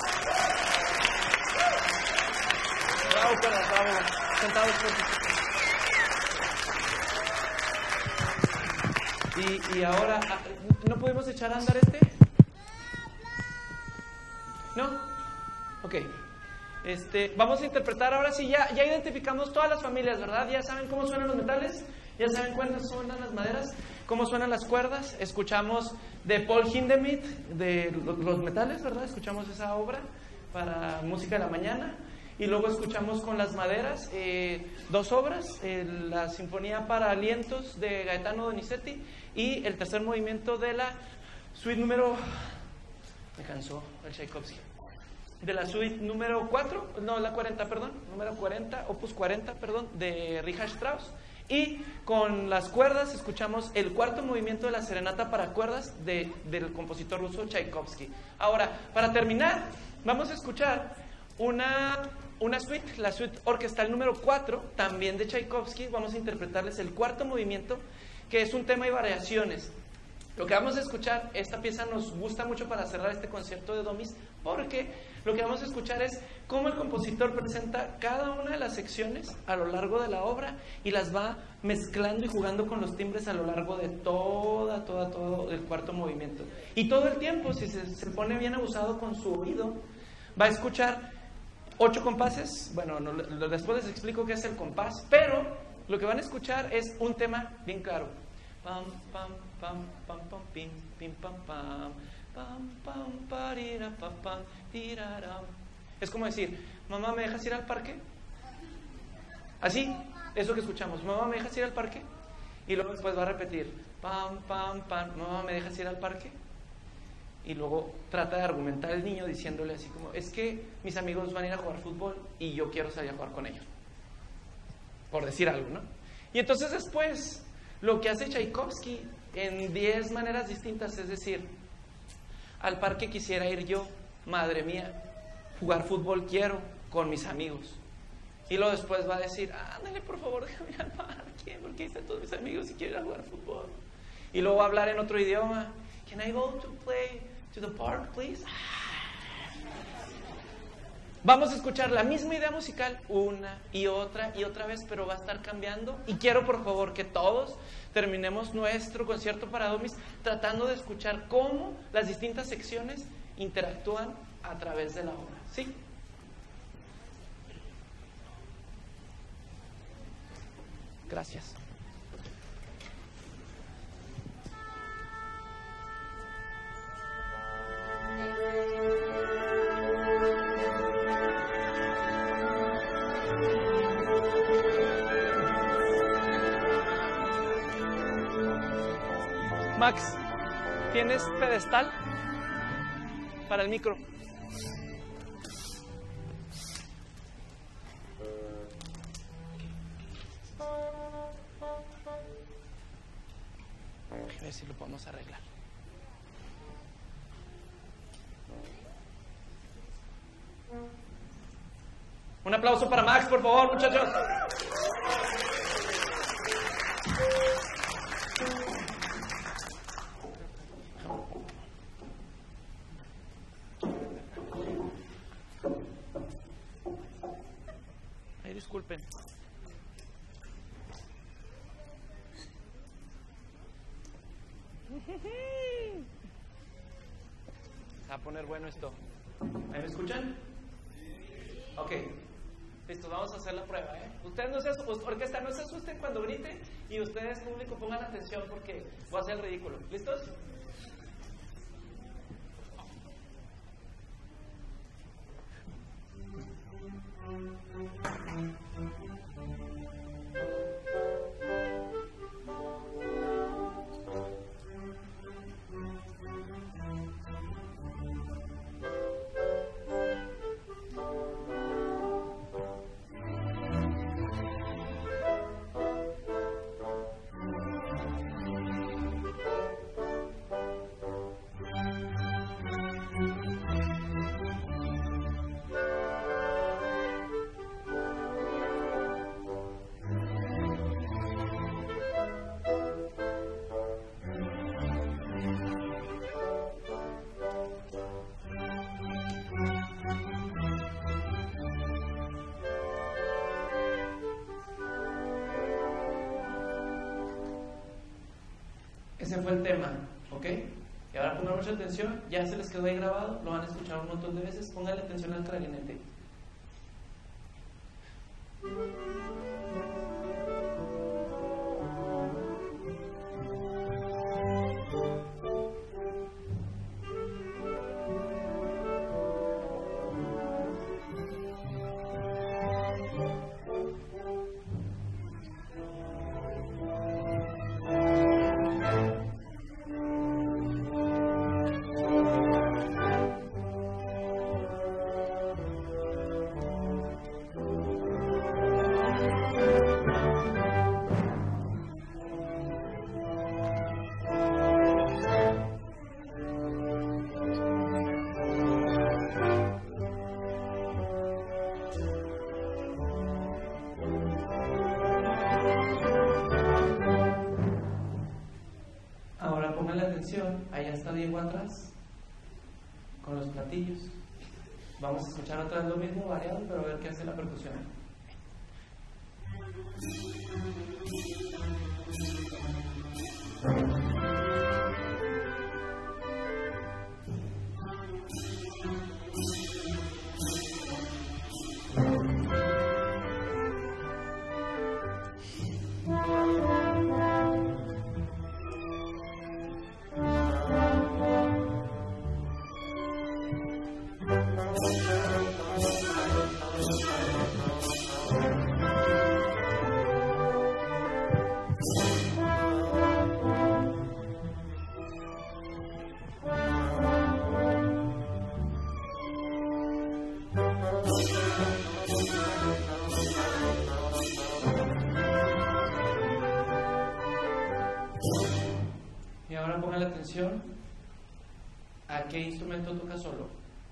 Bravo, pero bravo. Sentados por... Y, y ahora, ¿no podemos echar a andar este? ¿No? Ok. Este, vamos a interpretar ahora sí, ya, ya identificamos todas las familias, ¿verdad? Ya saben cómo suenan los metales, ya saben cuáles suenan las maderas, cómo suenan las cuerdas. Escuchamos de Paul Hindemith, de los metales, ¿verdad? Escuchamos esa obra para Música de la Mañana. Y luego escuchamos con las maderas eh, dos obras, eh, la Sinfonía para Alientos de Gaetano Donizetti y el tercer movimiento de la suite número... Me cansó el Tchaikovsky. De la suite número cuatro, no, la cuarenta, perdón, número cuarenta, opus cuarenta, perdón, de Richard Strauss. Y con las cuerdas escuchamos el cuarto movimiento de la Serenata para cuerdas de, del compositor ruso Tchaikovsky. Ahora, para terminar, vamos a escuchar una, una suite, la suite orquestal número cuatro, también de Tchaikovsky. Vamos a interpretarles el cuarto movimiento, que es un tema y variaciones. Lo que vamos a escuchar, esta pieza nos gusta mucho para cerrar este concierto de Domis, porque lo que vamos a escuchar es cómo el compositor presenta cada una de las secciones a lo largo de la obra y las va mezclando y jugando con los timbres a lo largo de toda, toda, todo el cuarto movimiento. Y todo el tiempo, si se, se pone bien abusado con su oído, va a escuchar ocho compases. Bueno, no, después les explico qué es el compás, pero lo que van a escuchar es un tema bien claro. Pam, pam, pam, pam, pam, pim, pim, pam, pam, pam, pam, parira, pam, pam, tiraram. Es como decir, mamá, ¿me dejas ir al parque? Así, eso que escuchamos, mamá, ¿me dejas ir al parque? Y luego después va a repetir, pam, pam, pam, mamá, ¿me dejas ir al parque? Y luego trata de argumentar el niño diciéndole así como, es que mis amigos van a ir a jugar fútbol y yo quiero salir a jugar con ellos. Por decir algo, ¿no? Y entonces después... lo que hace Tchaikovsky en diez maneras distintas, es decir, al parque quisiera ir yo, madre mía, jugar fútbol quiero con mis amigos. Y luego después va a decir, ándale por favor, déjame ir al parque, porque ahí están todos mis amigos y quiero ir a jugar fútbol. Y luego va a hablar en otro idioma, can I go to play to the park, please? Vamos a escuchar la misma idea musical una y otra y otra vez, pero va a estar cambiando. Y quiero, por favor, que todos terminemos nuestro concierto para Domis tratando de escuchar cómo las distintas secciones interactúan a través de la obra. ¿Sí? Gracias. Max, ¿tienes pedestal para el micro? A ver si lo podemos arreglar. Un aplauso para Max, por favor, muchachos. Ay, disculpen. Se va a poner bueno esto. ¿Ahí me escuchan? Ok. Listo, vamos a hacer la prueba, ¿eh? Ustedes no se asusten, orquesta, no se asusten cuando grite y ustedes, público, pongan atención porque voy a hacer el ridículo. ¿Listos? fue el tema, ¿ok? Y ahora pongan mucha atención, ya se les quedó ahí grabado, lo van a escuchar un montón de veces, pónganle atención al clarinete. Allá está Diego atrás con los platillos. Vamos a escuchar otra vez lo mismo, variado, pero a ver qué hace la percusión. Atención a qué instrumento toca solo.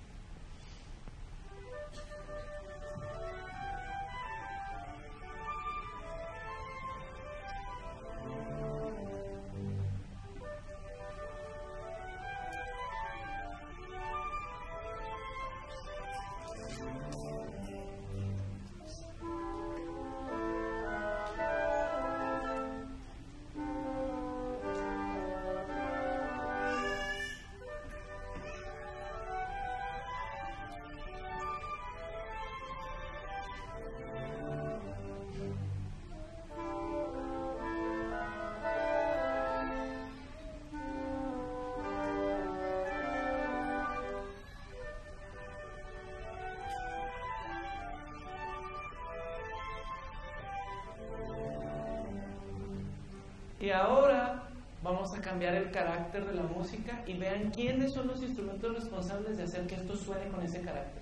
Y ahora vamos a cambiar el carácter de la música y vean quiénes son los instrumentos responsables de hacer que esto suene con ese carácter.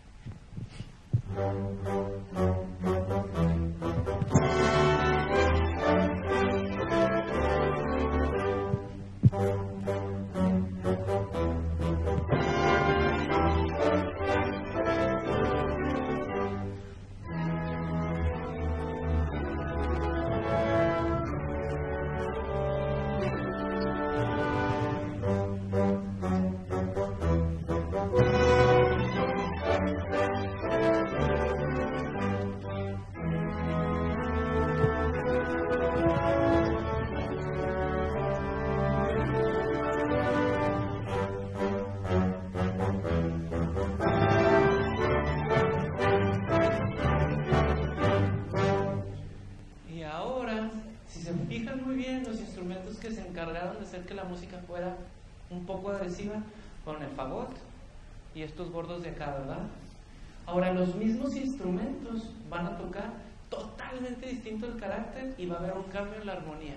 Que se encargaron de hacer que la música fuera un poco agresiva con el fagot y estos gordos de acá, ¿verdad? Ahora los mismos instrumentos van a tocar totalmente distinto el carácter y va a haber un cambio en la armonía.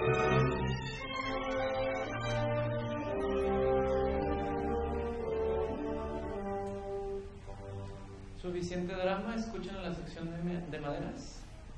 Suficiente drama, escuchen la sección de, de maderas.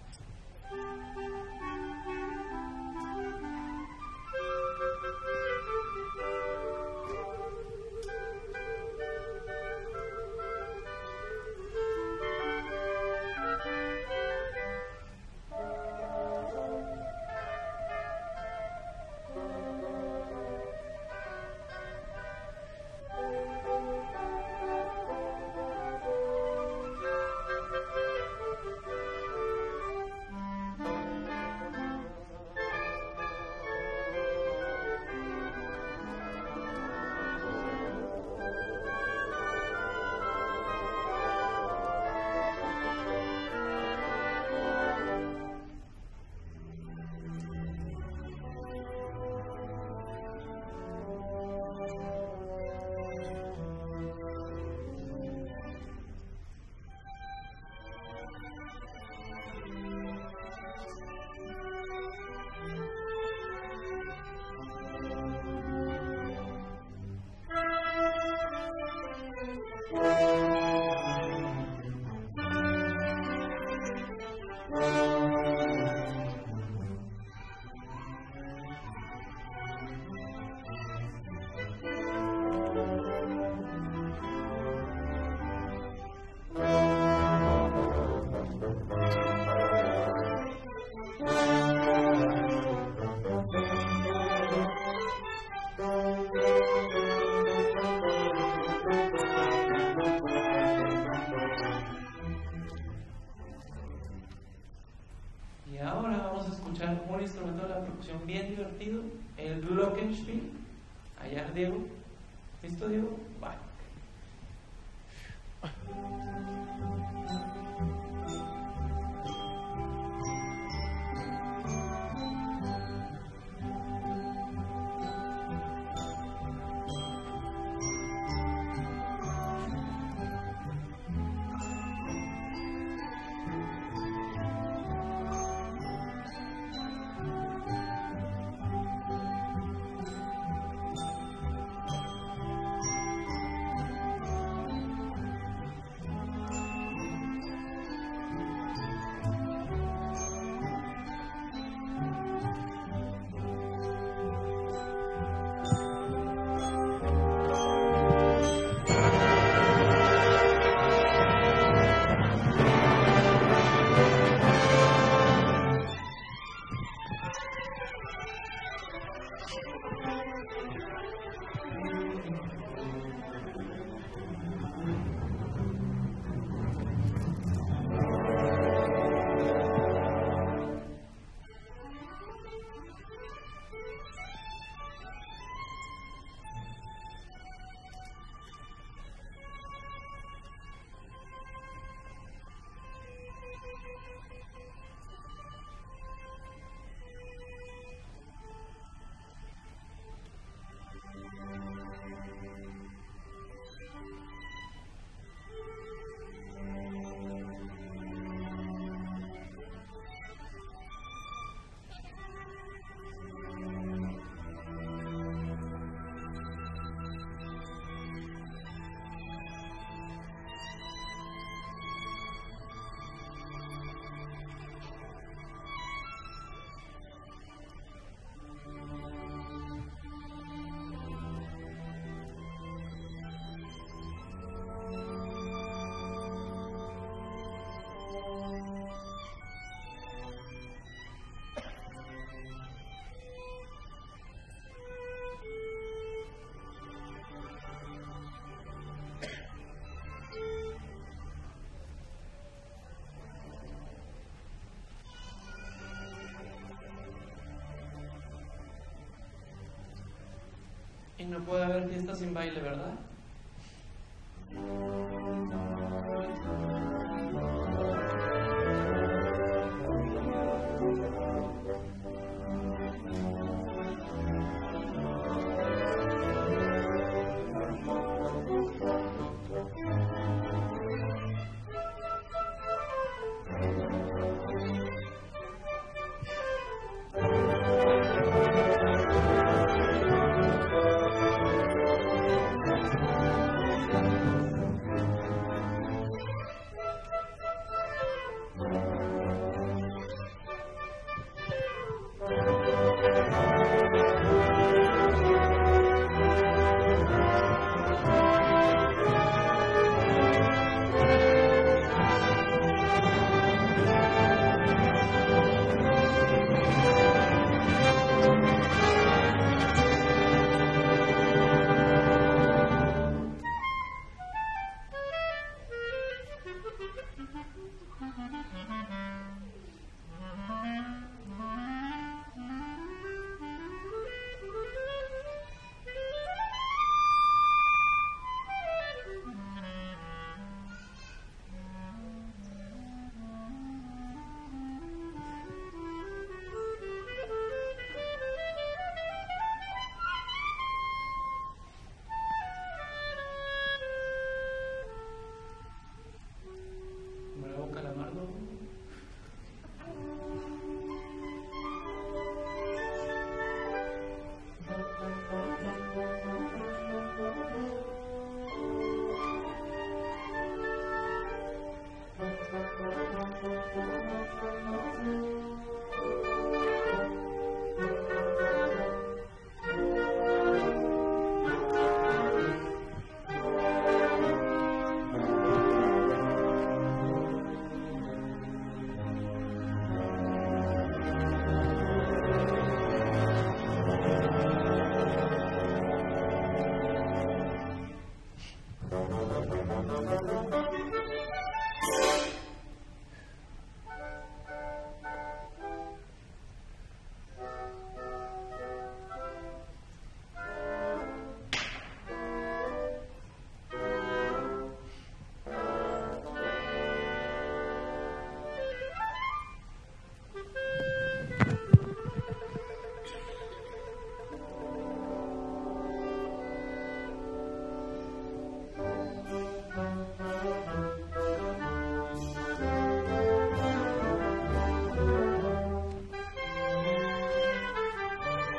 Un instrumento de la percusión bien divertido, el glockenspiel. Allá, Diego. ¿Listo, Diego? Vale. Y no puede haber fiesta sin baile, ¿verdad?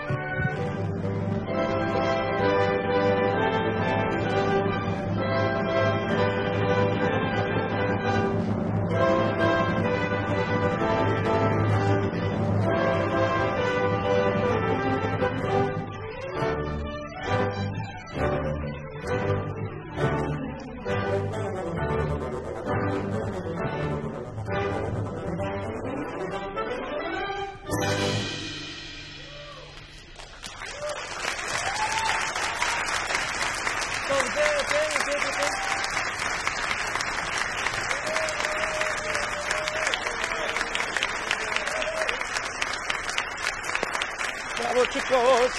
Bravo, chicos.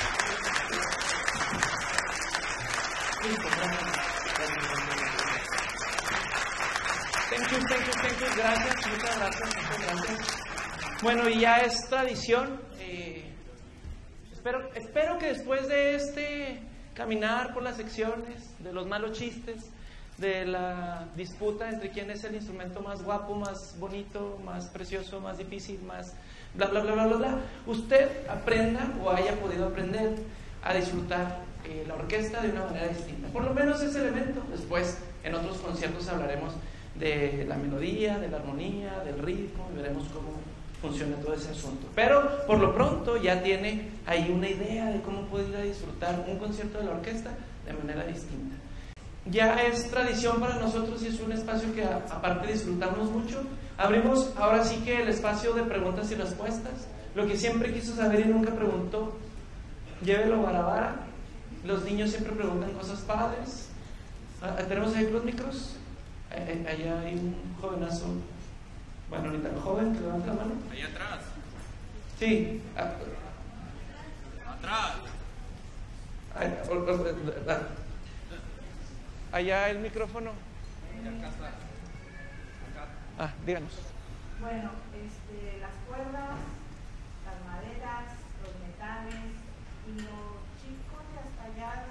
Thank you, thank you, thank you. Gracias, muchas gracias, muchas gracias. Bueno, y ya es tradición. Eh, espero, espero que después de este caminar por las secciones, de los malos chistes, de la disputa entre quién es el instrumento más guapo, más bonito, más precioso, más difícil, más bla, bla, bla, bla, bla, bla, usted aprenda o haya podido aprender a disfrutar eh, la orquesta de una manera distinta. Por lo menos ese elemento. Después, en otros conciertos hablaremos de la melodía, de la armonía, del ritmo, y veremos cómo funciona todo ese asunto. Pero, por lo pronto, ya tiene ahí una idea de cómo puede ir a disfrutar un concierto de la orquesta de manera distinta. Ya es tradición para nosotros y es un espacio que a, aparte disfrutamos mucho. Abrimos ahora sí que el espacio de preguntas y respuestas. Lo que siempre quiso saber y nunca preguntó, llévelo vara vara. Los niños siempre preguntan cosas padres. Ah, ¿tenemos ahí los micros? Eh, allá hay un jovenazo. Bueno, ahorita el joven que levanta la mano. Ahí atrás. Sí. Ah, atrás. Ay, o, o, ah. Allá el micrófono. Acá está. Acá. Ah, díganos. Bueno, este, las cuerdas, las maderas, los metales y los chicos de hasta allá.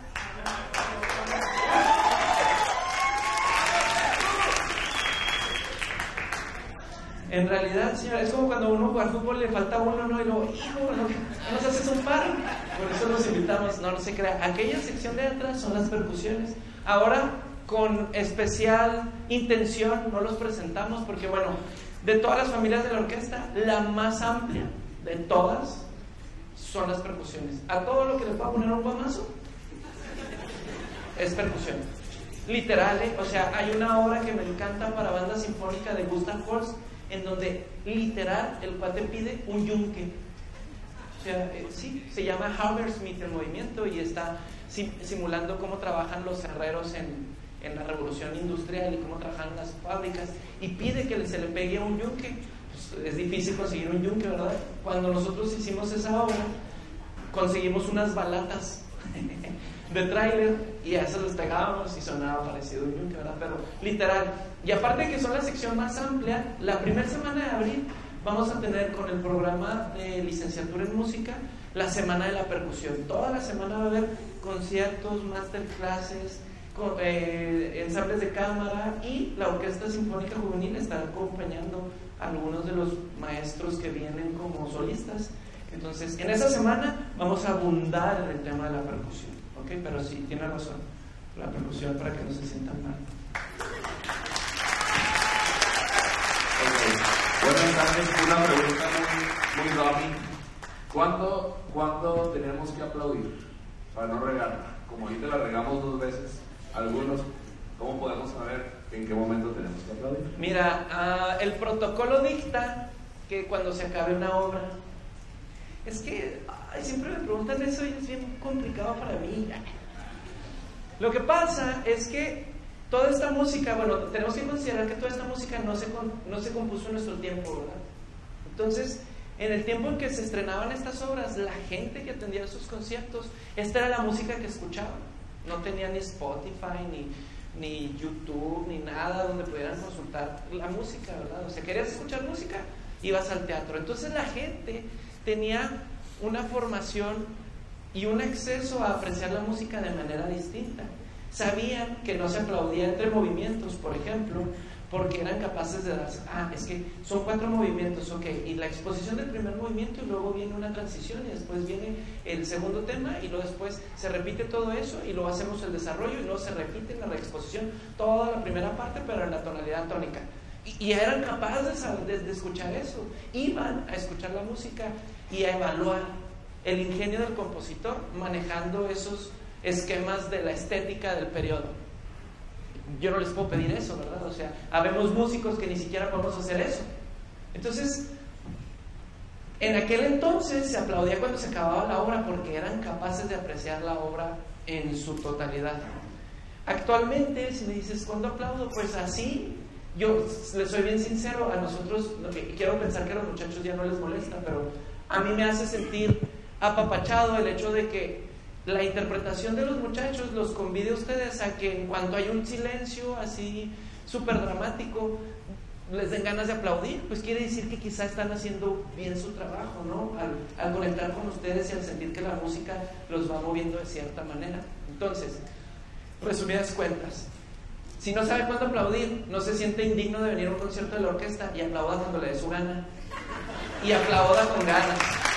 En realidad, señora, es como cuando uno juega fútbol le falta uno, ¿no? Y luego, hijo, ¿no? nos haces un par. Por eso los invitamos, no, no se crea. Aquella sección de atrás son las percusiones. Ahora, con especial intención, no los presentamos porque, bueno, de todas las familias de la orquesta, la más amplia de todas son las percusiones. A todo lo que le pueda poner un guamazo es percusión. Literal, ¿eh? O sea, hay una obra que me encanta para banda sinfónica de Gustav Holst, en donde literal el cuate pide un yunque. O sea, eh, sí, se llama Hammersmith el movimiento y está sim simulando cómo trabajan los herreros en, en la revolución industrial y cómo trabajan las fábricas, y pide que se le pegue un yunque. Pues, es difícil conseguir un yunque, ¿verdad? Cuando nosotros hicimos esa obra, conseguimos unas balatas de tráiler y a esas les pegábamos y sonaba parecido un yunque, ¿verdad? Pero literal. Y aparte de que son la sección más amplia, la primera semana de abril vamos a tener con el programa de licenciatura en música la semana de la percusión. Toda la semana va a haber conciertos, masterclasses, con, eh, ensambles de cámara, y la Orquesta Sinfónica Juvenil estará acompañando a algunos de los maestros que vienen como solistas. Entonces, en esa semana vamos a abundar en el tema de la percusión, ¿ok? Pero sí, tiene razón, la percusión para que no se sientan mal. Okay. Buenas tardes, una pregunta muy, muy rápida. ¿Cuándo, ¿Cuándo tenemos que aplaudir? Para no regarla. Como ahorita la regamos dos veces, algunos, ¿cómo podemos saber en qué momento tenemos que aplaudir? Mira, uh, el protocolo dicta que cuando se acabe una obra. Es que ay, siempre me preguntan eso y es bien complicado para mí. Lo que pasa es que toda esta música, bueno, tenemos que considerar que toda esta música no se, no se compuso en nuestro tiempo, ¿verdad? Entonces, en el tiempo en que se estrenaban estas obras, la gente que atendía esos conciertos, esta era la música que escuchaba. No tenía ni Spotify, ni, ni YouTube, ni nada donde pudieran consultar la música, ¿verdad? O sea, querías escuchar música, ibas al teatro. Entonces la gente tenía una formación y un acceso a apreciar la música de manera distinta. Sabían que no se aplaudía entre movimientos, por ejemplo, porque eran capaces de dar, ah, es que son cuatro movimientos, ok, y la exposición del primer movimiento y luego viene una transición y después viene el segundo tema y luego después se repite todo eso y luego hacemos el desarrollo y luego se repite en la reexposición toda la primera parte pero en la tonalidad tónica. Y, y eran capaces de, de escuchar eso, iban a escuchar la música y a evaluar el ingenio del compositor manejando esos esquemas de la estética del periodo. Yo no les puedo pedir eso, ¿verdad? O sea, habemos músicos que ni siquiera podemos hacer eso. Entonces, en aquel entonces se aplaudía cuando se acababa la obra porque eran capaces de apreciar la obra en su totalidad. Actualmente, si me dices, ¿cuándo aplaudo? Pues así, yo les soy bien sincero, a nosotros, quiero pensar que a los muchachos ya no les molesta, pero a mí me hace sentir apapachado el hecho de que la interpretación de los muchachos los convide a ustedes a que en cuanto hay un silencio así súper dramático les den ganas de aplaudir, pues quiere decir que quizá están haciendo bien su trabajo, ¿no? Al, al conectar con ustedes y al sentir que la música los va moviendo de cierta manera. Entonces, resumidas cuentas, si no sabe cuándo aplaudir, no se siente indigno de venir a un concierto de la orquesta y aplauda cuando le dé su gana y aplauda con ganas.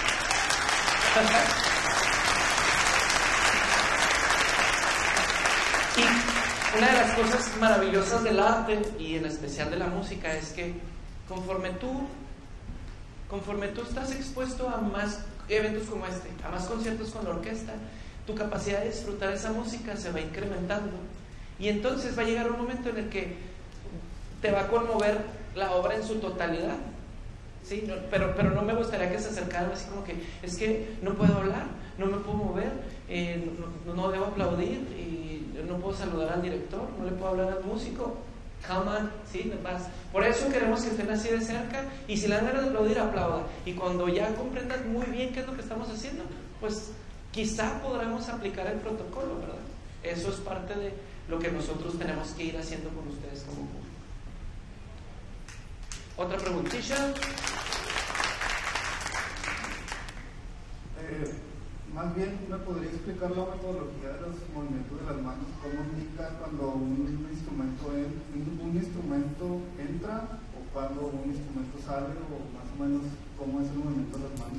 Y una de las cosas maravillosas del arte y en especial de la música es que conforme tú conforme tú estás expuesto a más eventos como este, a más conciertos con la orquesta, tu capacidad de disfrutar esa música se va incrementando y entonces va a llegar un momento en el que te va a conmover la obra en su totalidad, ¿sí? No, pero, pero no me gustaría que se acercaran así como que es que no puedo hablar, no me puedo mover, eh, no, no debo aplaudir y no puedo saludar al director, no le puedo hablar al músico. Come on, ¿sí? Por eso queremos que estén así de cerca y si le dan ganas de aplaudir, aplauda. Y cuando ya comprendan muy bien qué es lo que estamos haciendo, pues quizá podremos aplicar el protocolo, ¿verdad? Eso es parte de lo que nosotros tenemos que ir haciendo con ustedes como público. ¿Otra preguntilla? Eh, más bien, ¿me podría explicar la metodología de los movimientos de las manos? ¿Cómo indica cuando un instrumento, en, un, un instrumento entra o cuando un instrumento sale o más o menos cómo es el movimiento de las manos?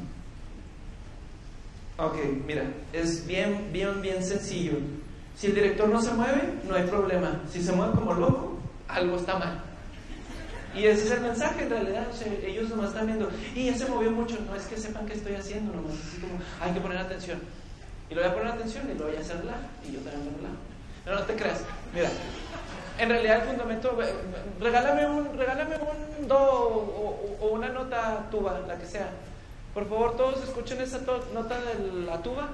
Ok, mira, es bien, bien, bien sencillo. Si el director no se mueve, no hay problema. Si se mueve como loco, algo está mal. Y ese es el mensaje en realidad, o sea, ellos nomás están viendo, y ya se movió mucho, no es que sepan qué estoy haciendo, nomás así como, hay que poner atención. Y lo voy a poner atención y lo voy a hacer la, y yo también me la. No, no te creas, mira, en realidad el fundamento, regálame un, regálame un do o, o una nota tuba, la que sea. Por favor, todos escuchen esa to, nota de la tuba.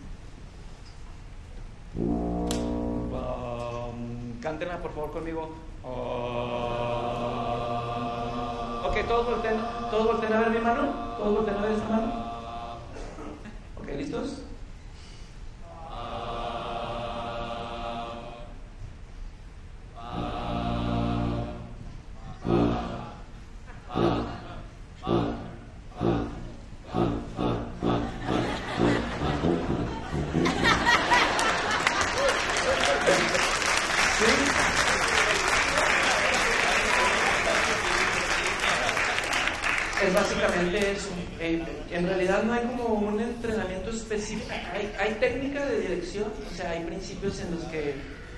Um, cántenla por favor conmigo. Oh. Ok, todos volteen, todos volteen a ver mi mano, todos volteen a ver esta mano. Ok, ¿listos? Es básicamente eso. Eh, en realidad no hay como un entrenamiento específico. Hay, hay técnica de dirección, o sea, hay principios en los que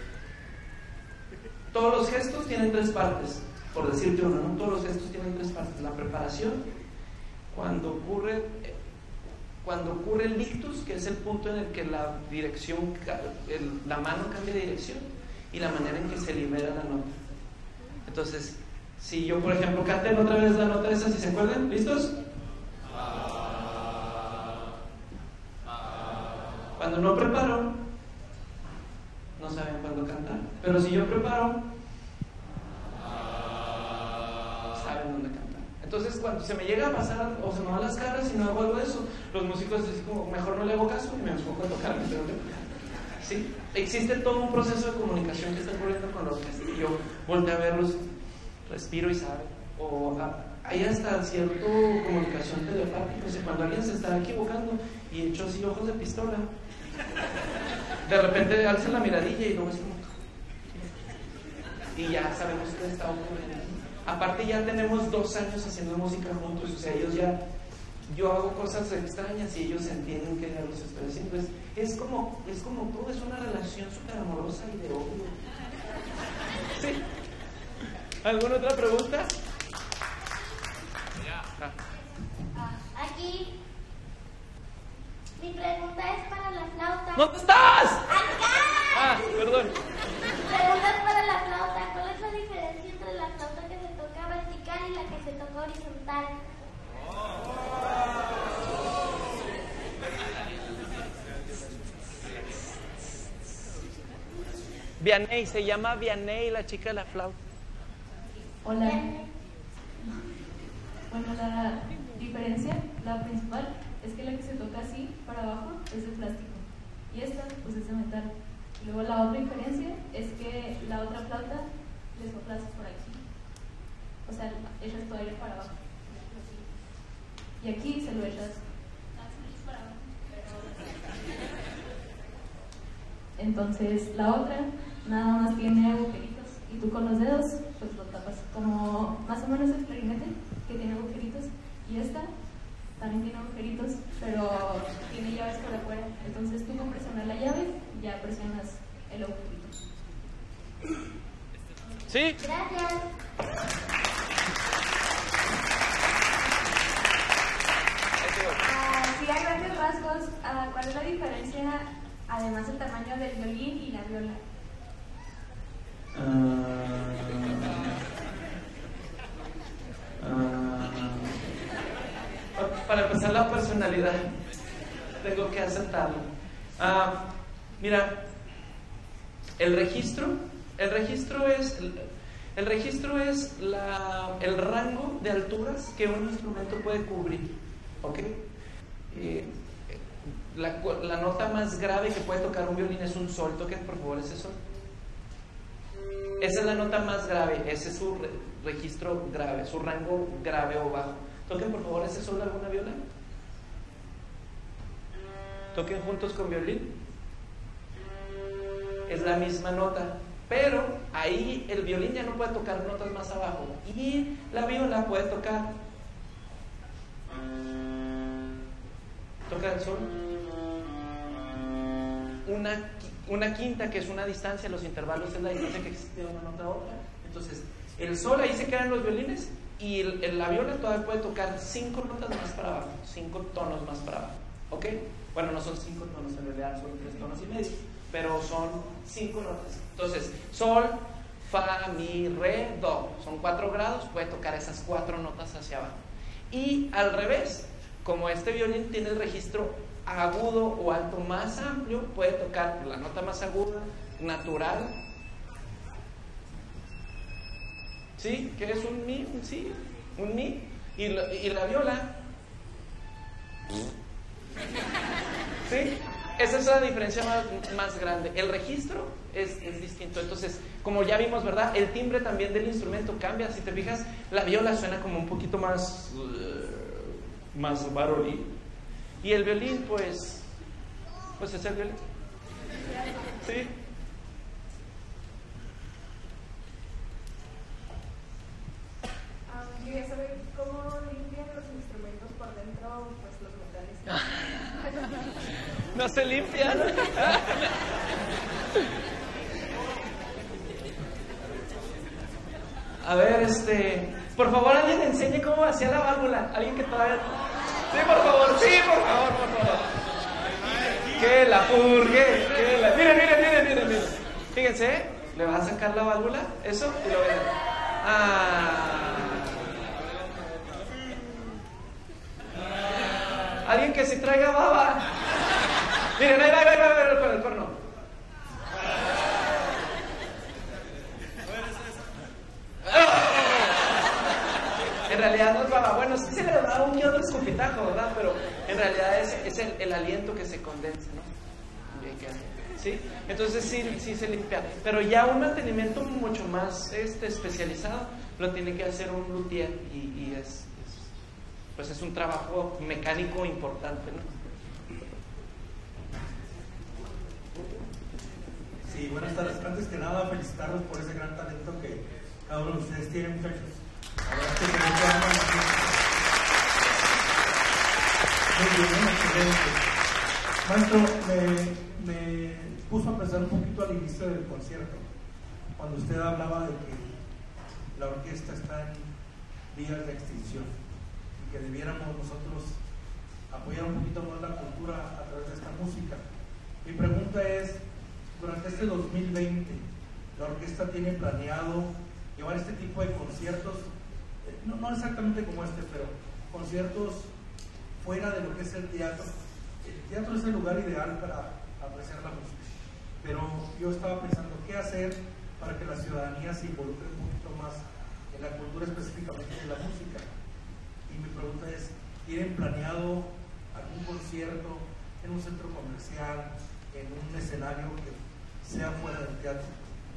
todos los gestos tienen tres partes, por decirte uno, ¿no? Todos los gestos tienen tres partes. La preparación, cuando ocurre, cuando ocurre el ictus, que es el punto en el que la dirección, el, la mano cambia de dirección, y la manera en que se libera la nota. Entonces, si yo, por ejemplo, canten otra vez la nota esa, si se acuerdan, ¿listos? Cuando no preparo, no saben cuándo cantar. Pero si yo preparo, saben dónde cantar. Entonces, cuando se me llega a pasar o se me van las caras y no hago algo de eso, los músicos dicen como, mejor no le hago caso y me enfoco a tocar. ¿Sí? Existe todo un proceso de comunicación que está ocurriendo con los orquesta. Yo volteo a verlos, respiro y sabe, o hay hasta cierta comunicación telepática, o sea, cuando alguien se está equivocando y echó así ojos de pistola, de repente alza la miradilla y luego es como, y ya sabemos qué está ocurriendo. Aparte ya tenemos dos años haciendo música juntos, o sea, ellos ya, yo hago cosas extrañas y ellos entienden que los estoy haciendo. Es, es, como, es como todo, es una relación súper amorosa y de odio. ¿Sí? ¿Alguna otra pregunta? Ah. Aquí. Mi pregunta es para la flauta. ¿Dónde estás? ¡Acá! Ah, perdón. Mi pregunta es para la flauta. ¿Cuál es la diferencia entre la flauta que se toca vertical y la que se toca horizontal? Vianney, se llama Vianney, la chica de la flauta. Hola. Bueno, la diferencia, la principal, es que la que se toca así, para abajo, es de plástico. Y esta, pues es de metal. Y luego la otra diferencia es que la otra flauta le soplas por aquí. O sea, echas tu aire para abajo. Y aquí se lo echas para abajo. Entonces, la otra nada más tiene agujeritos. Y tú con los dedos, pues lo tapas. Como más o menos el clarinete, que tiene agujeritos. Y esta también tiene agujeritos, pero tiene llaves por afuera. Entonces tú con presionar la llave, ya presionas el agujerito. ¿Sí? Gracias. Ah, sí, a grandes rasgos, ah, ¿cuál es la diferencia, además del tamaño del violín y la viola? Para empezar, la personalidad, tengo que aceptarlo. Ah, mira, el registro, el registro es, el registro es la, el rango de alturas que un instrumento puede cubrir, ¿ok? Eh, la, la nota más grave que puede tocar un violín es un sol. Toquen por favor ese sol. Esa es la nota más grave, ese es su re, registro grave, su rango grave o bajo. Toquen por favor ese sol de alguna viola. Toquen juntos con violín. Es la misma nota, pero ahí el violín ya no puede tocar notas más abajo y la viola puede tocar. Toca el sol. Una, una quinta, que es una distancia, los intervalos es la distancia que existe de una nota a otra. Entonces, el sol ahí se quedan los violines y el, el, la viola todavía puede tocar cinco notas más para abajo, cinco tonos más para abajo. ¿Ok? Bueno, no son cinco tonos, en realidad son tres tonos y medio, pero son cinco notas. Entonces, sol, fa, mi, re, do. Son cuatro grados, puede tocar esas cuatro notas hacia abajo. Y al revés, como este violín tiene el registro agudo o alto más amplio, puede tocar la nota más aguda, natural. ¿Sí? ¿Qué es un mi? Sí, un mi. Y la, y la viola. ¿Sí? Esa es la diferencia más, más grande. El registro es, es distinto. Entonces, como ya vimos, ¿verdad? El timbre también del instrumento cambia. Si te fijas, la viola suena como un poquito más, uh, más varonil. Y el violín, pues, pues es el violín. ¿Sí? Um, quería saber cómo limpian los instrumentos por dentro, pues los metales. No se limpian. A ver, este, por favor, alguien enseñe cómo hacía la válvula. Alguien que todavía... Sí, por favor, sí, por favor, por favor. Que la purgue, que la... Miren, miren, miren, miren, miren. Fíjense, le va a sacar la válvula, eso, y lo ven. Ah. Alguien que se traiga baba. Miren, ahí va, ahí va, ahí va, ahí va con el corno. En realidad no es baba. Bueno, sí se le da un que otro escupitajo, ¿verdad? Pero en realidad es, es el, el aliento que se condensa, ¿no? ¿Sí? Entonces sí, sí se limpia. Pero ya un mantenimiento mucho más este, especializado lo tiene que hacer un luthier y, y es, es, pues es un trabajo mecánico importante, ¿no? Sí, buenas tardes. Antes antes que nada felicitarlos por ese gran talento que cada uno de ustedes tiene, muchachos. La verdad es que tienen que dar muy bien, excelente. Maestro, me, me puso a pensar un poquito al inicio del concierto, cuando usted hablaba de que la orquesta está en vías de extinción y que debiéramos nosotros apoyar un poquito más la cultura a través de esta música. Mi pregunta es, durante este dos mil veinte, ¿la orquesta tiene planeado llevar este tipo de conciertos, eh, no, no exactamente como este, pero conciertos fuera de lo que es el teatro? El teatro es el lugar ideal para apreciar la música, pero yo estaba pensando qué hacer para que la ciudadanía se involucre un poquito más en la cultura, específicamente de la música. Y mi pregunta es, ¿tienen planeado algún concierto en un centro comercial, en un escenario que sea fuera del teatro?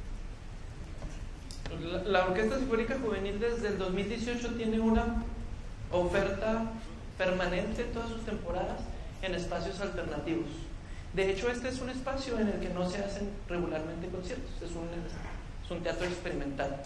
La, la Orquesta Sinfónica Juvenil desde el dos mil dieciocho tiene una oferta permanente en todas sus temporadas en espacios alternativos. De hecho, este es un espacio en el que no se hacen regularmente conciertos, es un, es un teatro experimental.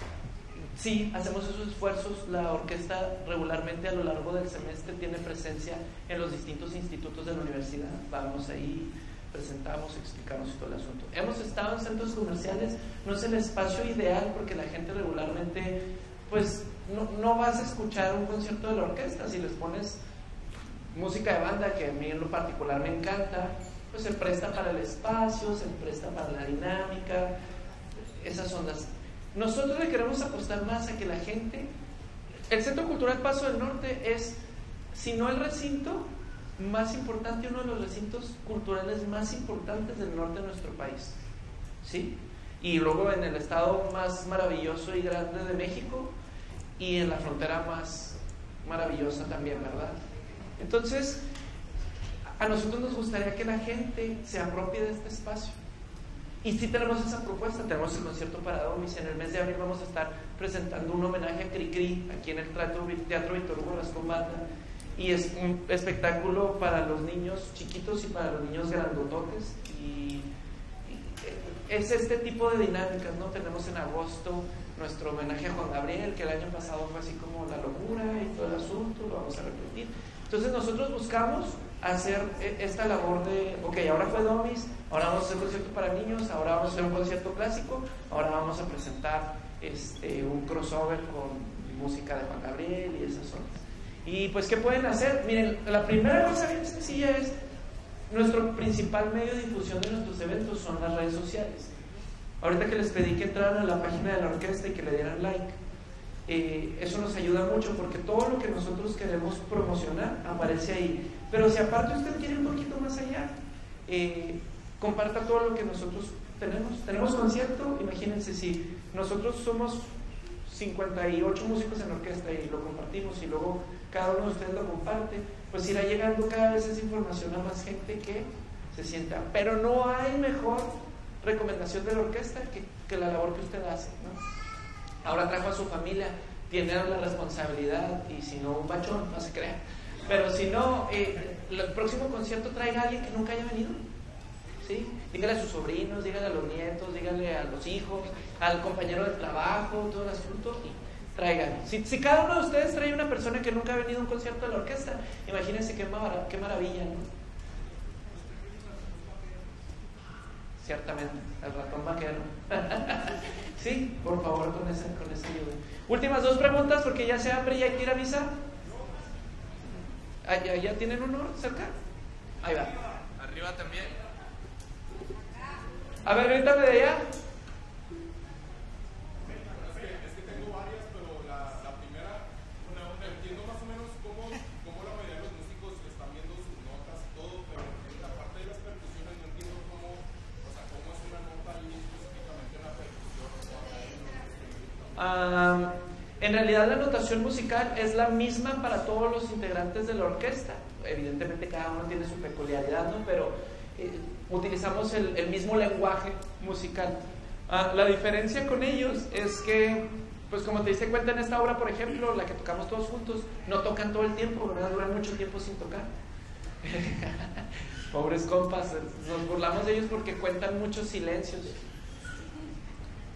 Sí, hacemos esos esfuerzos. La orquesta regularmente a lo largo del semestre tiene presencia en los distintos institutos de la universidad. Vamos ahí, presentamos, explicamos todo el asunto. Hemos estado en centros comerciales, no es el espacio ideal porque la gente regularmente, pues, no, no vas a escuchar un concierto de la orquesta. Si les pones música de banda, que a mí en lo particular me encanta, pues se presta para el espacio, se presta para la dinámica, esas ondas. Nosotros le queremos apostar más a que la gente, el Centro Cultural Paso del Norte es, si no el recinto más importante, uno de los recintos culturales más importantes del norte de nuestro país, ¿sí? Y luego en el estado más maravilloso y grande de México y en la frontera más maravillosa también, ¿verdad? Entonces, a nosotros nos gustaría que la gente se apropie de este espacio. Y sí tenemos esa propuesta, tenemos el concierto para Domis. En el mes de abril vamos a estar presentando un homenaje a Cricri aquí en el Teatro, Teatro Víctor Hugo Rascón Banda. Y es un espectáculo para los niños chiquitos y para los niños grandototes. Y, y es este tipo de dinámicas, ¿no? Tenemos en agosto nuestro homenaje a Juan Gabriel, que el año pasado fue así como la locura y todo el asunto, lo vamos a repetir. Entonces nosotros buscamos hacer esta labor de, ok, ahora fue Domis, ahora vamos a hacer un concierto para niños, ahora vamos a hacer un concierto clásico, ahora vamos a presentar este, un crossover con música de Juan Gabriel y esas cosas. Y pues, ¿qué pueden hacer? Miren, la primera cosa bien sencilla es, nuestro principal medio de difusión de nuestros eventos son las redes sociales. Ahorita que les pedí que entraran a la página de la orquesta y que le dieran like, Eh, eso nos ayuda mucho porque todo lo que nosotros queremos promocionar aparece ahí. Pero si aparte usted quiere un poquito más allá, eh, comparta todo lo que nosotros tenemos. Tenemos concierto, imagínense, si nosotros somos cincuenta y ocho músicos en la orquesta y lo compartimos y luego cada uno de ustedes lo comparte, pues irá llegando cada vez esa información a más gente que se sienta. Pero no hay mejor recomendación de la orquesta que, que la labor que usted hace, ¿no? Ahora trajo a su familia, tiene la responsabilidad, y si no, un bachón, no se crea. Pero si no, eh, el próximo concierto traiga a alguien que nunca haya venido, ¿sí? Dígale a sus sobrinos, dígale a los nietos, dígale a los hijos, al compañero de trabajo, todo el asunto, y traigan. Si, si cada uno de ustedes trae una persona que nunca ha venido a un concierto de la orquesta, imagínense qué, mar qué maravilla, ¿no? Ciertamente, el ratón vaquero. Sí, por favor, con esa, con esa ayuda. Últimas dos preguntas, porque ya se hambre y hay que ir a misa. ¿Ya, ya tienen uno cerca? Ahí va. Arriba también. A ver, grítame de allá. Es que tengo varias, pero la, la primera, bueno, entiendo más o menos cómo, cómo la mayoría de los músicos están viendo sus notas y todo, pero en la parte de las percusiones no entiendo cómo, o sea, cómo es una nota ahí específicamente una percusión. Uh, en realidad la notación musical es la misma para todos los integrantes de la orquesta. Evidentemente cada uno tiene su peculiaridad, ¿no? Pero eh, utilizamos el, el mismo lenguaje musical. Uh, la diferencia con ellos es que, pues como te diste cuenta en esta obra, por ejemplo, la que tocamos todos juntos, no tocan todo el tiempo, ¿verdad? Duran mucho tiempo sin tocar. Pobres compas, nos burlamos de ellos porque cuentan muchos silencios.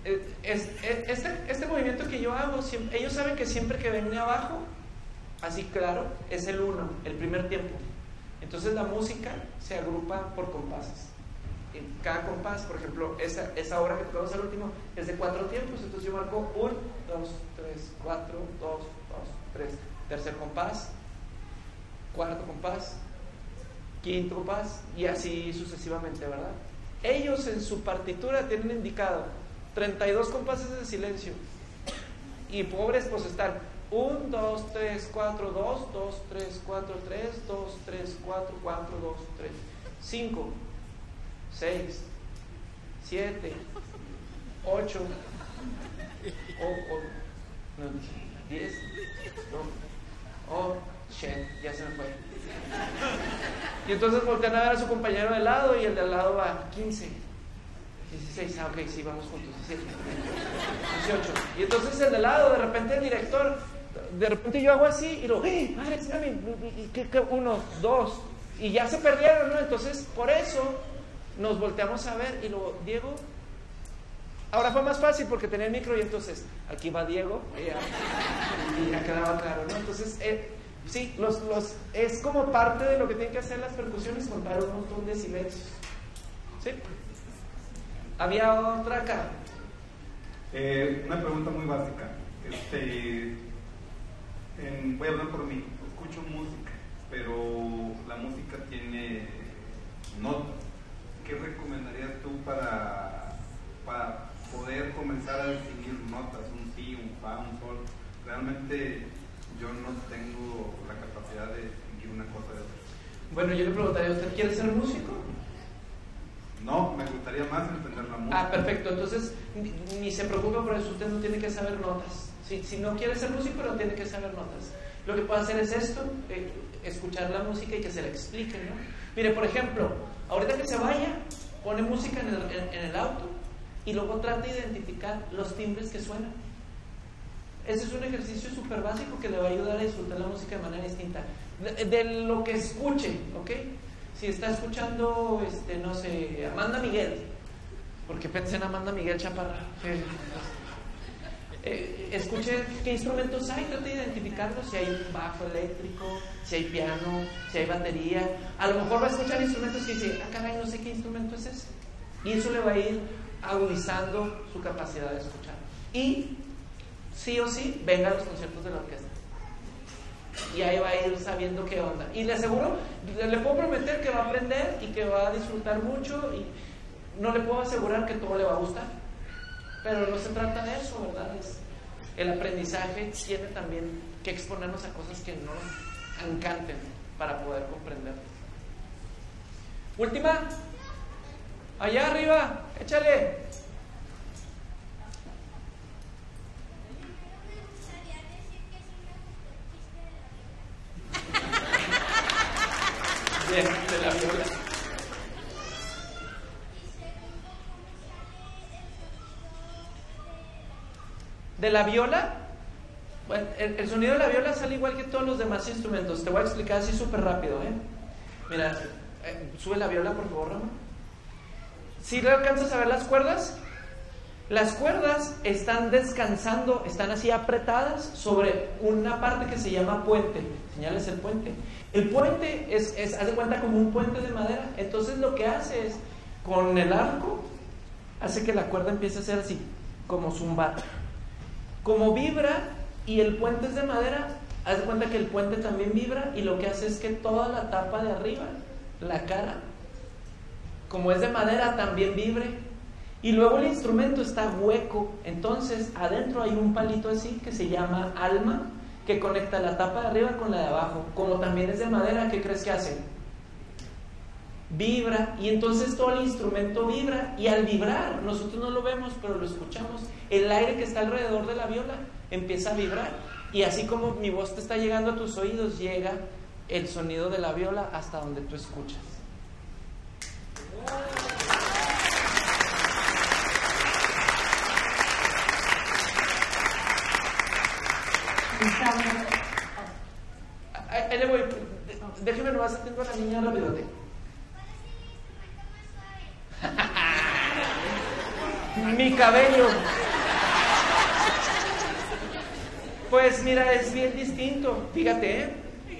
es, es, este, este movimiento que yo hago, siempre, ellos saben que siempre que ven de abajo, así claro, es el uno, el primer tiempo. Entonces la música se agrupa por compases. En cada compás, por ejemplo, esa, esa hora que tocamos al último es de cuatro tiempos. Entonces yo marco uno, dos, tres, cuatro, dos, dos, tres. Tercer compás, cuarto compás, quinto compás, y así sucesivamente, ¿verdad? Ellos en su partitura tienen indicado treinta y dos compases de silencio. Y pobres, pues están uno, dos, tres, cuatro, dos, dos, tres, cuatro, tres, dos, tres, cuatro, cuatro, dos, tres, cinco, seis, siete, ocho, diez, oh, shit, ya se me fue. Y entonces voltean a ver a su compañero de lado y el de al lado va quince, dieciséis, ah, ok, sí, vamos juntos, diecisiete, dieciocho. Y entonces el de al lado, de repente el director, de repente yo hago así y lo, ¡eh, madre, espérame! ¿Qué, qué? Uno, dos, y ya se perdieron, ¿no? Entonces, por eso nos volteamos a ver y luego, Diego, ahora fue más fácil porque tenía el micro y entonces, aquí va Diego, y ya, y ya quedaba claro, ¿no? Entonces, eh, sí, los, los, es como parte de lo que tienen que hacer las percusiones, contar un montón de silencios. ¿Sí? Había otra acá. Eh, una pregunta muy básica. Este, en, voy a hablar por mí. Escucho música, pero la música tiene notas. ¿Qué recomendarías tú para, para poder comenzar a distinguir notas? Un si, un fa, un sol. Realmente yo no tengo la capacidad de distinguir una cosa de otra. Bueno, yo le preguntaría, ¿usted quiere ser músico? No, me gustaría más entender la música. Ah, perfecto. Entonces, ni, ni se preocupe por eso. Usted no tiene que saber notas. Si, si no quiere ser músico, no tiene que saber notas. Lo que puede hacer es esto, eh, escuchar la música y que se la explique, ¿no? Mire, por ejemplo, ahorita que se vaya, pone música en el, en, en el auto y luego trata de identificar los timbres que suenan. Ese es un ejercicio súper básico que le va a ayudar a disfrutar la música de manera distinta. De, de lo que escuche, ¿ok? Si está escuchando, este, no sé, Amanda Miguel, porque pensé en Amanda Miguel Chaparra. Eh, eh, escuche qué instrumentos hay, trate de identificarlos, si hay un bajo eléctrico, si hay piano, si hay batería. A lo mejor va a escuchar instrumentos que dice, ah, caray, no sé qué instrumento es ese. Y eso le va a ir agudizando su capacidad de escuchar. Y sí o sí, venga a los conciertos de la orquesta. Y ahí va a ir sabiendo qué onda. Y le aseguro, le puedo prometer que va a aprender y que va a disfrutar mucho. Y no le puedo asegurar que todo le va a gustar. Pero no se trata de eso, ¿verdad? Es, el aprendizaje tiene también que exponernos a cosas que nos encanten para poder comprender. Última. Allá arriba, échale. Bien, de la viola. ¿De la viola? Bueno, el, el sonido de la viola sale igual que todos los demás instrumentos. Te voy a explicar así súper rápido, ¿eh? Mira, eh, sube la viola, por favor, Ramón. ¿Sí le alcanzas a ver las cuerdas? Las cuerdas están descansando, están así apretadas sobre una parte que se llama puente. Señales el puente. El puente es, es, haz de cuenta, como un puente de madera. Entonces lo que hace es, con el arco, hace que la cuerda empiece a ser así, como zumbar. Como vibra y el puente es de madera, haz de cuenta que el puente también vibra y lo que hace es que toda la tapa de arriba, la cara, como es de madera, también vibre. Y luego el instrumento está hueco, entonces adentro hay un palito así que se llama alma, que conecta la tapa de arriba con la de abajo. Como también es de madera, ¿qué crees que hace? Vibra, y entonces todo el instrumento vibra, y al vibrar, nosotros no lo vemos, pero lo escuchamos, el aire que está alrededor de la viola empieza a vibrar, y así como mi voz te está llegando a tus oídos, llega el sonido de la viola hasta donde tú escuchas. Ahí le voy, déjeme nomás atento a la niña rapidote. Mi cabello. Pues mira, es bien distinto. Fíjate, ¿eh?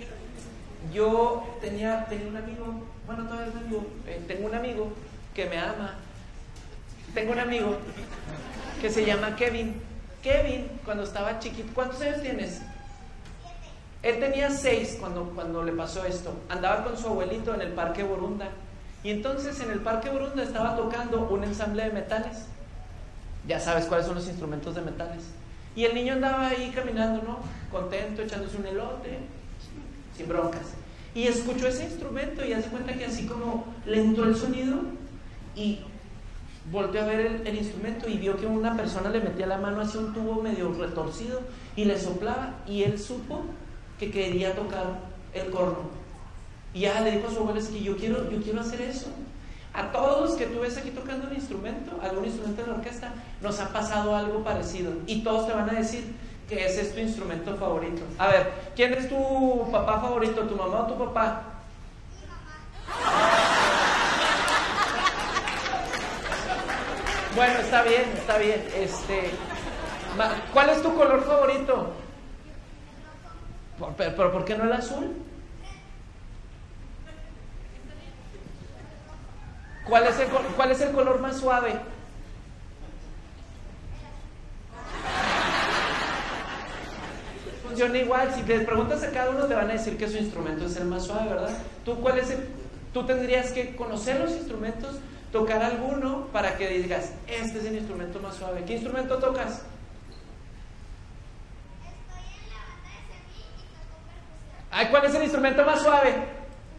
Yo tenía, tenía un amigo, bueno, todavía es amigo, eh, tengo un amigo que me ama. Tengo un amigo que se llama Kevin. Kevin, cuando estaba chiquito, ¿cuántos años tienes? Él tenía seis cuando, cuando le pasó esto. Andaba con su abuelito en el Parque Borunda. Y entonces en el Parque Borunda estaba tocando un ensamble de metales. Ya sabes cuáles son los instrumentos de metales. Y el niño andaba ahí caminando, ¿no? Contento, echándose un elote, sin broncas. Y escuchó ese instrumento y hace cuenta que así como le entró el sonido y volteó a ver el, el instrumento y vio que una persona le metía la mano hacia un tubo medio retorcido y le soplaba, y él supo que quería tocar el corno. Y ya le dijo a su abuela: es que yo quiero, yo quiero hacer eso. A todos los que tú ves aquí tocando un instrumento, algún instrumento de la orquesta, nos ha pasado algo parecido. Y todos te van a decir que ese es tu instrumento favorito. A ver, ¿quién es tu papá favorito? ¿Tu mamá o tu papá? Bueno, está bien, está bien. Este, ¿cuál es tu color favorito? ¿Pero, pero por qué no el azul? ¿Cuál es el, cuál es el color más suave? Funciona igual. Si les preguntas a cada uno, te van a decir que su instrumento es el más suave, ¿verdad? ¿Tú cuál es el, tú tendrías que conocer los instrumentos, tocar alguno para que digas: este es el instrumento más suave. ¿Qué instrumento tocas? Ay, ¿cuál es el instrumento más suave?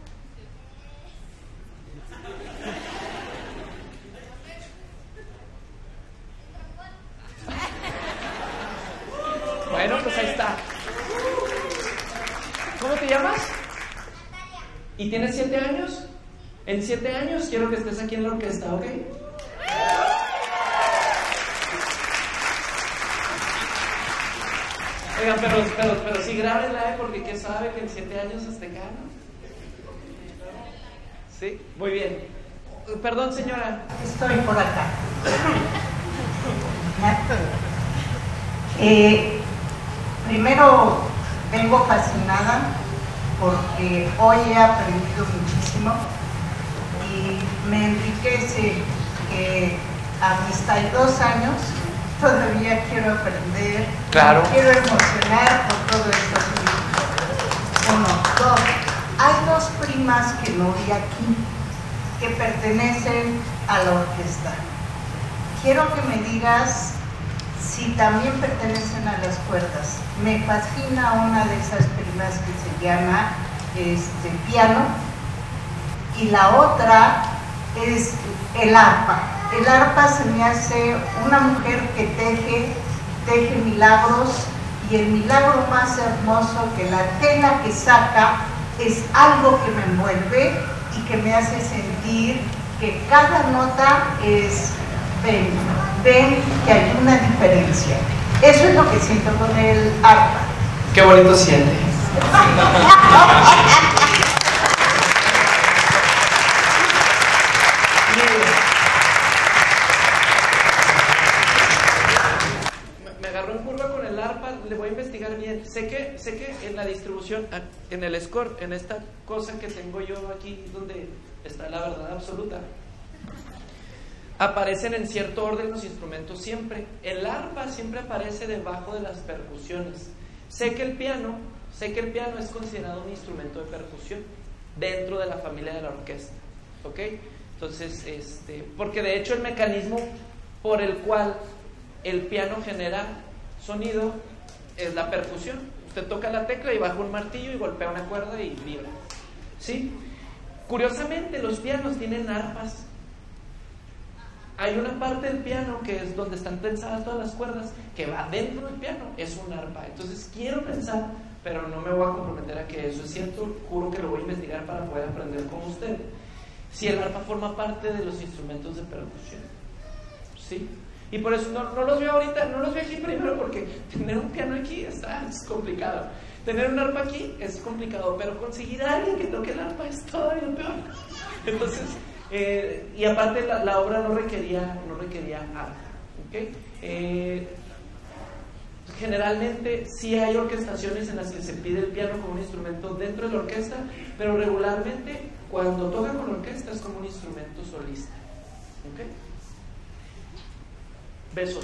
Bueno, pues ahí está. ¿Cómo te llamas? ¿Y tienes siete años? En siete años quiero que estés aquí en la orquesta, ¿ok? Oigan, pero, pero, pero sí grábenla, ¿eh? Porque ¿qué sabe que en siete años esté acá, no? Sí, muy bien. Perdón, señora. Estoy por acá. Eh, primero, vengo fascinada porque hoy he aprendido muchísimo y me enriquece que a mis treinta y dos años todavía quiero aprender, claro. Me quiero emocionar por todo esto. Uno, dos, hay dos primas que no vi aquí, que pertenecen a la orquesta. Quiero que me digas si también pertenecen a las cuerdas. Me fascina una de esas primas que se llama este, piano, y la otra es el arpa. El arpa se me hace una mujer que teje, teje milagros, y el milagro más hermoso, que la tela que saca es algo que me envuelve y que me hace sentir que cada nota es ven, ven que hay una diferencia. Eso es lo que siento con el arpa. Qué bonito siente. Me agarró en curva con el arpa, le voy a investigar bien. Sé que, sé que en la distribución, en el score, en esta cosa que tengo yo aquí, donde está la verdad absoluta, aparecen en cierto orden los instrumentos siempre. El arpa siempre aparece debajo de las percusiones. Sé que el piano, sé que el piano es considerado un instrumento de percusión dentro de la familia de la orquesta, ¿ok? Entonces, este, porque de hecho el mecanismo por el cual el piano genera sonido es la percusión. Usted toca la tecla y baja un martillo y golpea una cuerda y vibra, ¿sí? Curiosamente, los pianos tienen arpas. Hay una parte del piano que es donde están tensadas todas las cuerdas, que va dentro del piano, es un arpa. Entonces quiero pensar, pero no me voy a comprometer a que eso es cierto, juro que lo voy a investigar para poder aprender con usted, si el arpa forma parte de los instrumentos de percusión, ¿sí? Y por eso no, no los veo ahorita, no los veo aquí primero, porque tener un piano aquí está, es complicado, tener un arpa aquí es complicado, pero conseguir a alguien que toque el arpa es todavía peor. Entonces, Eh, y aparte la, la obra no requería, no requería arpa, ¿Okay? Eh, generalmente sí hay orquestaciones en las que se pide el piano como un instrumento dentro de la orquesta, pero regularmente cuando toca con orquesta es como un instrumento solista. ¿Okay? Besos.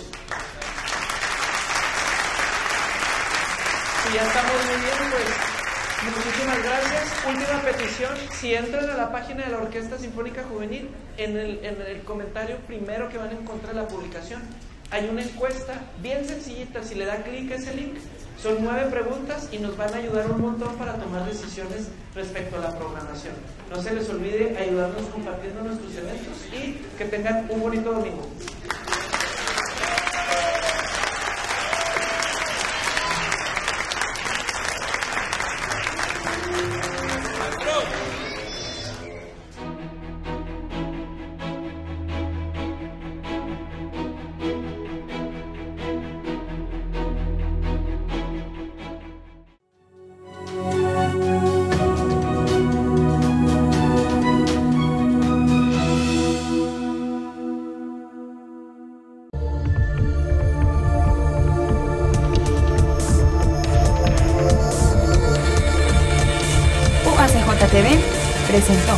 Si ya estamos muy bien, pues muchísimas gracias. Última petición, si entran a la página de la Orquesta Sinfónica Juvenil, en el, en el comentario primero que van a encontrar la publicación, hay una encuesta bien sencillita. Si le da clic a ese link, son nueve preguntas y nos van a ayudar un montón para tomar decisiones respecto a la programación. No se les olvide ayudarnos compartiendo nuestros eventos y que tengan un bonito domingo. U A C J T V presentó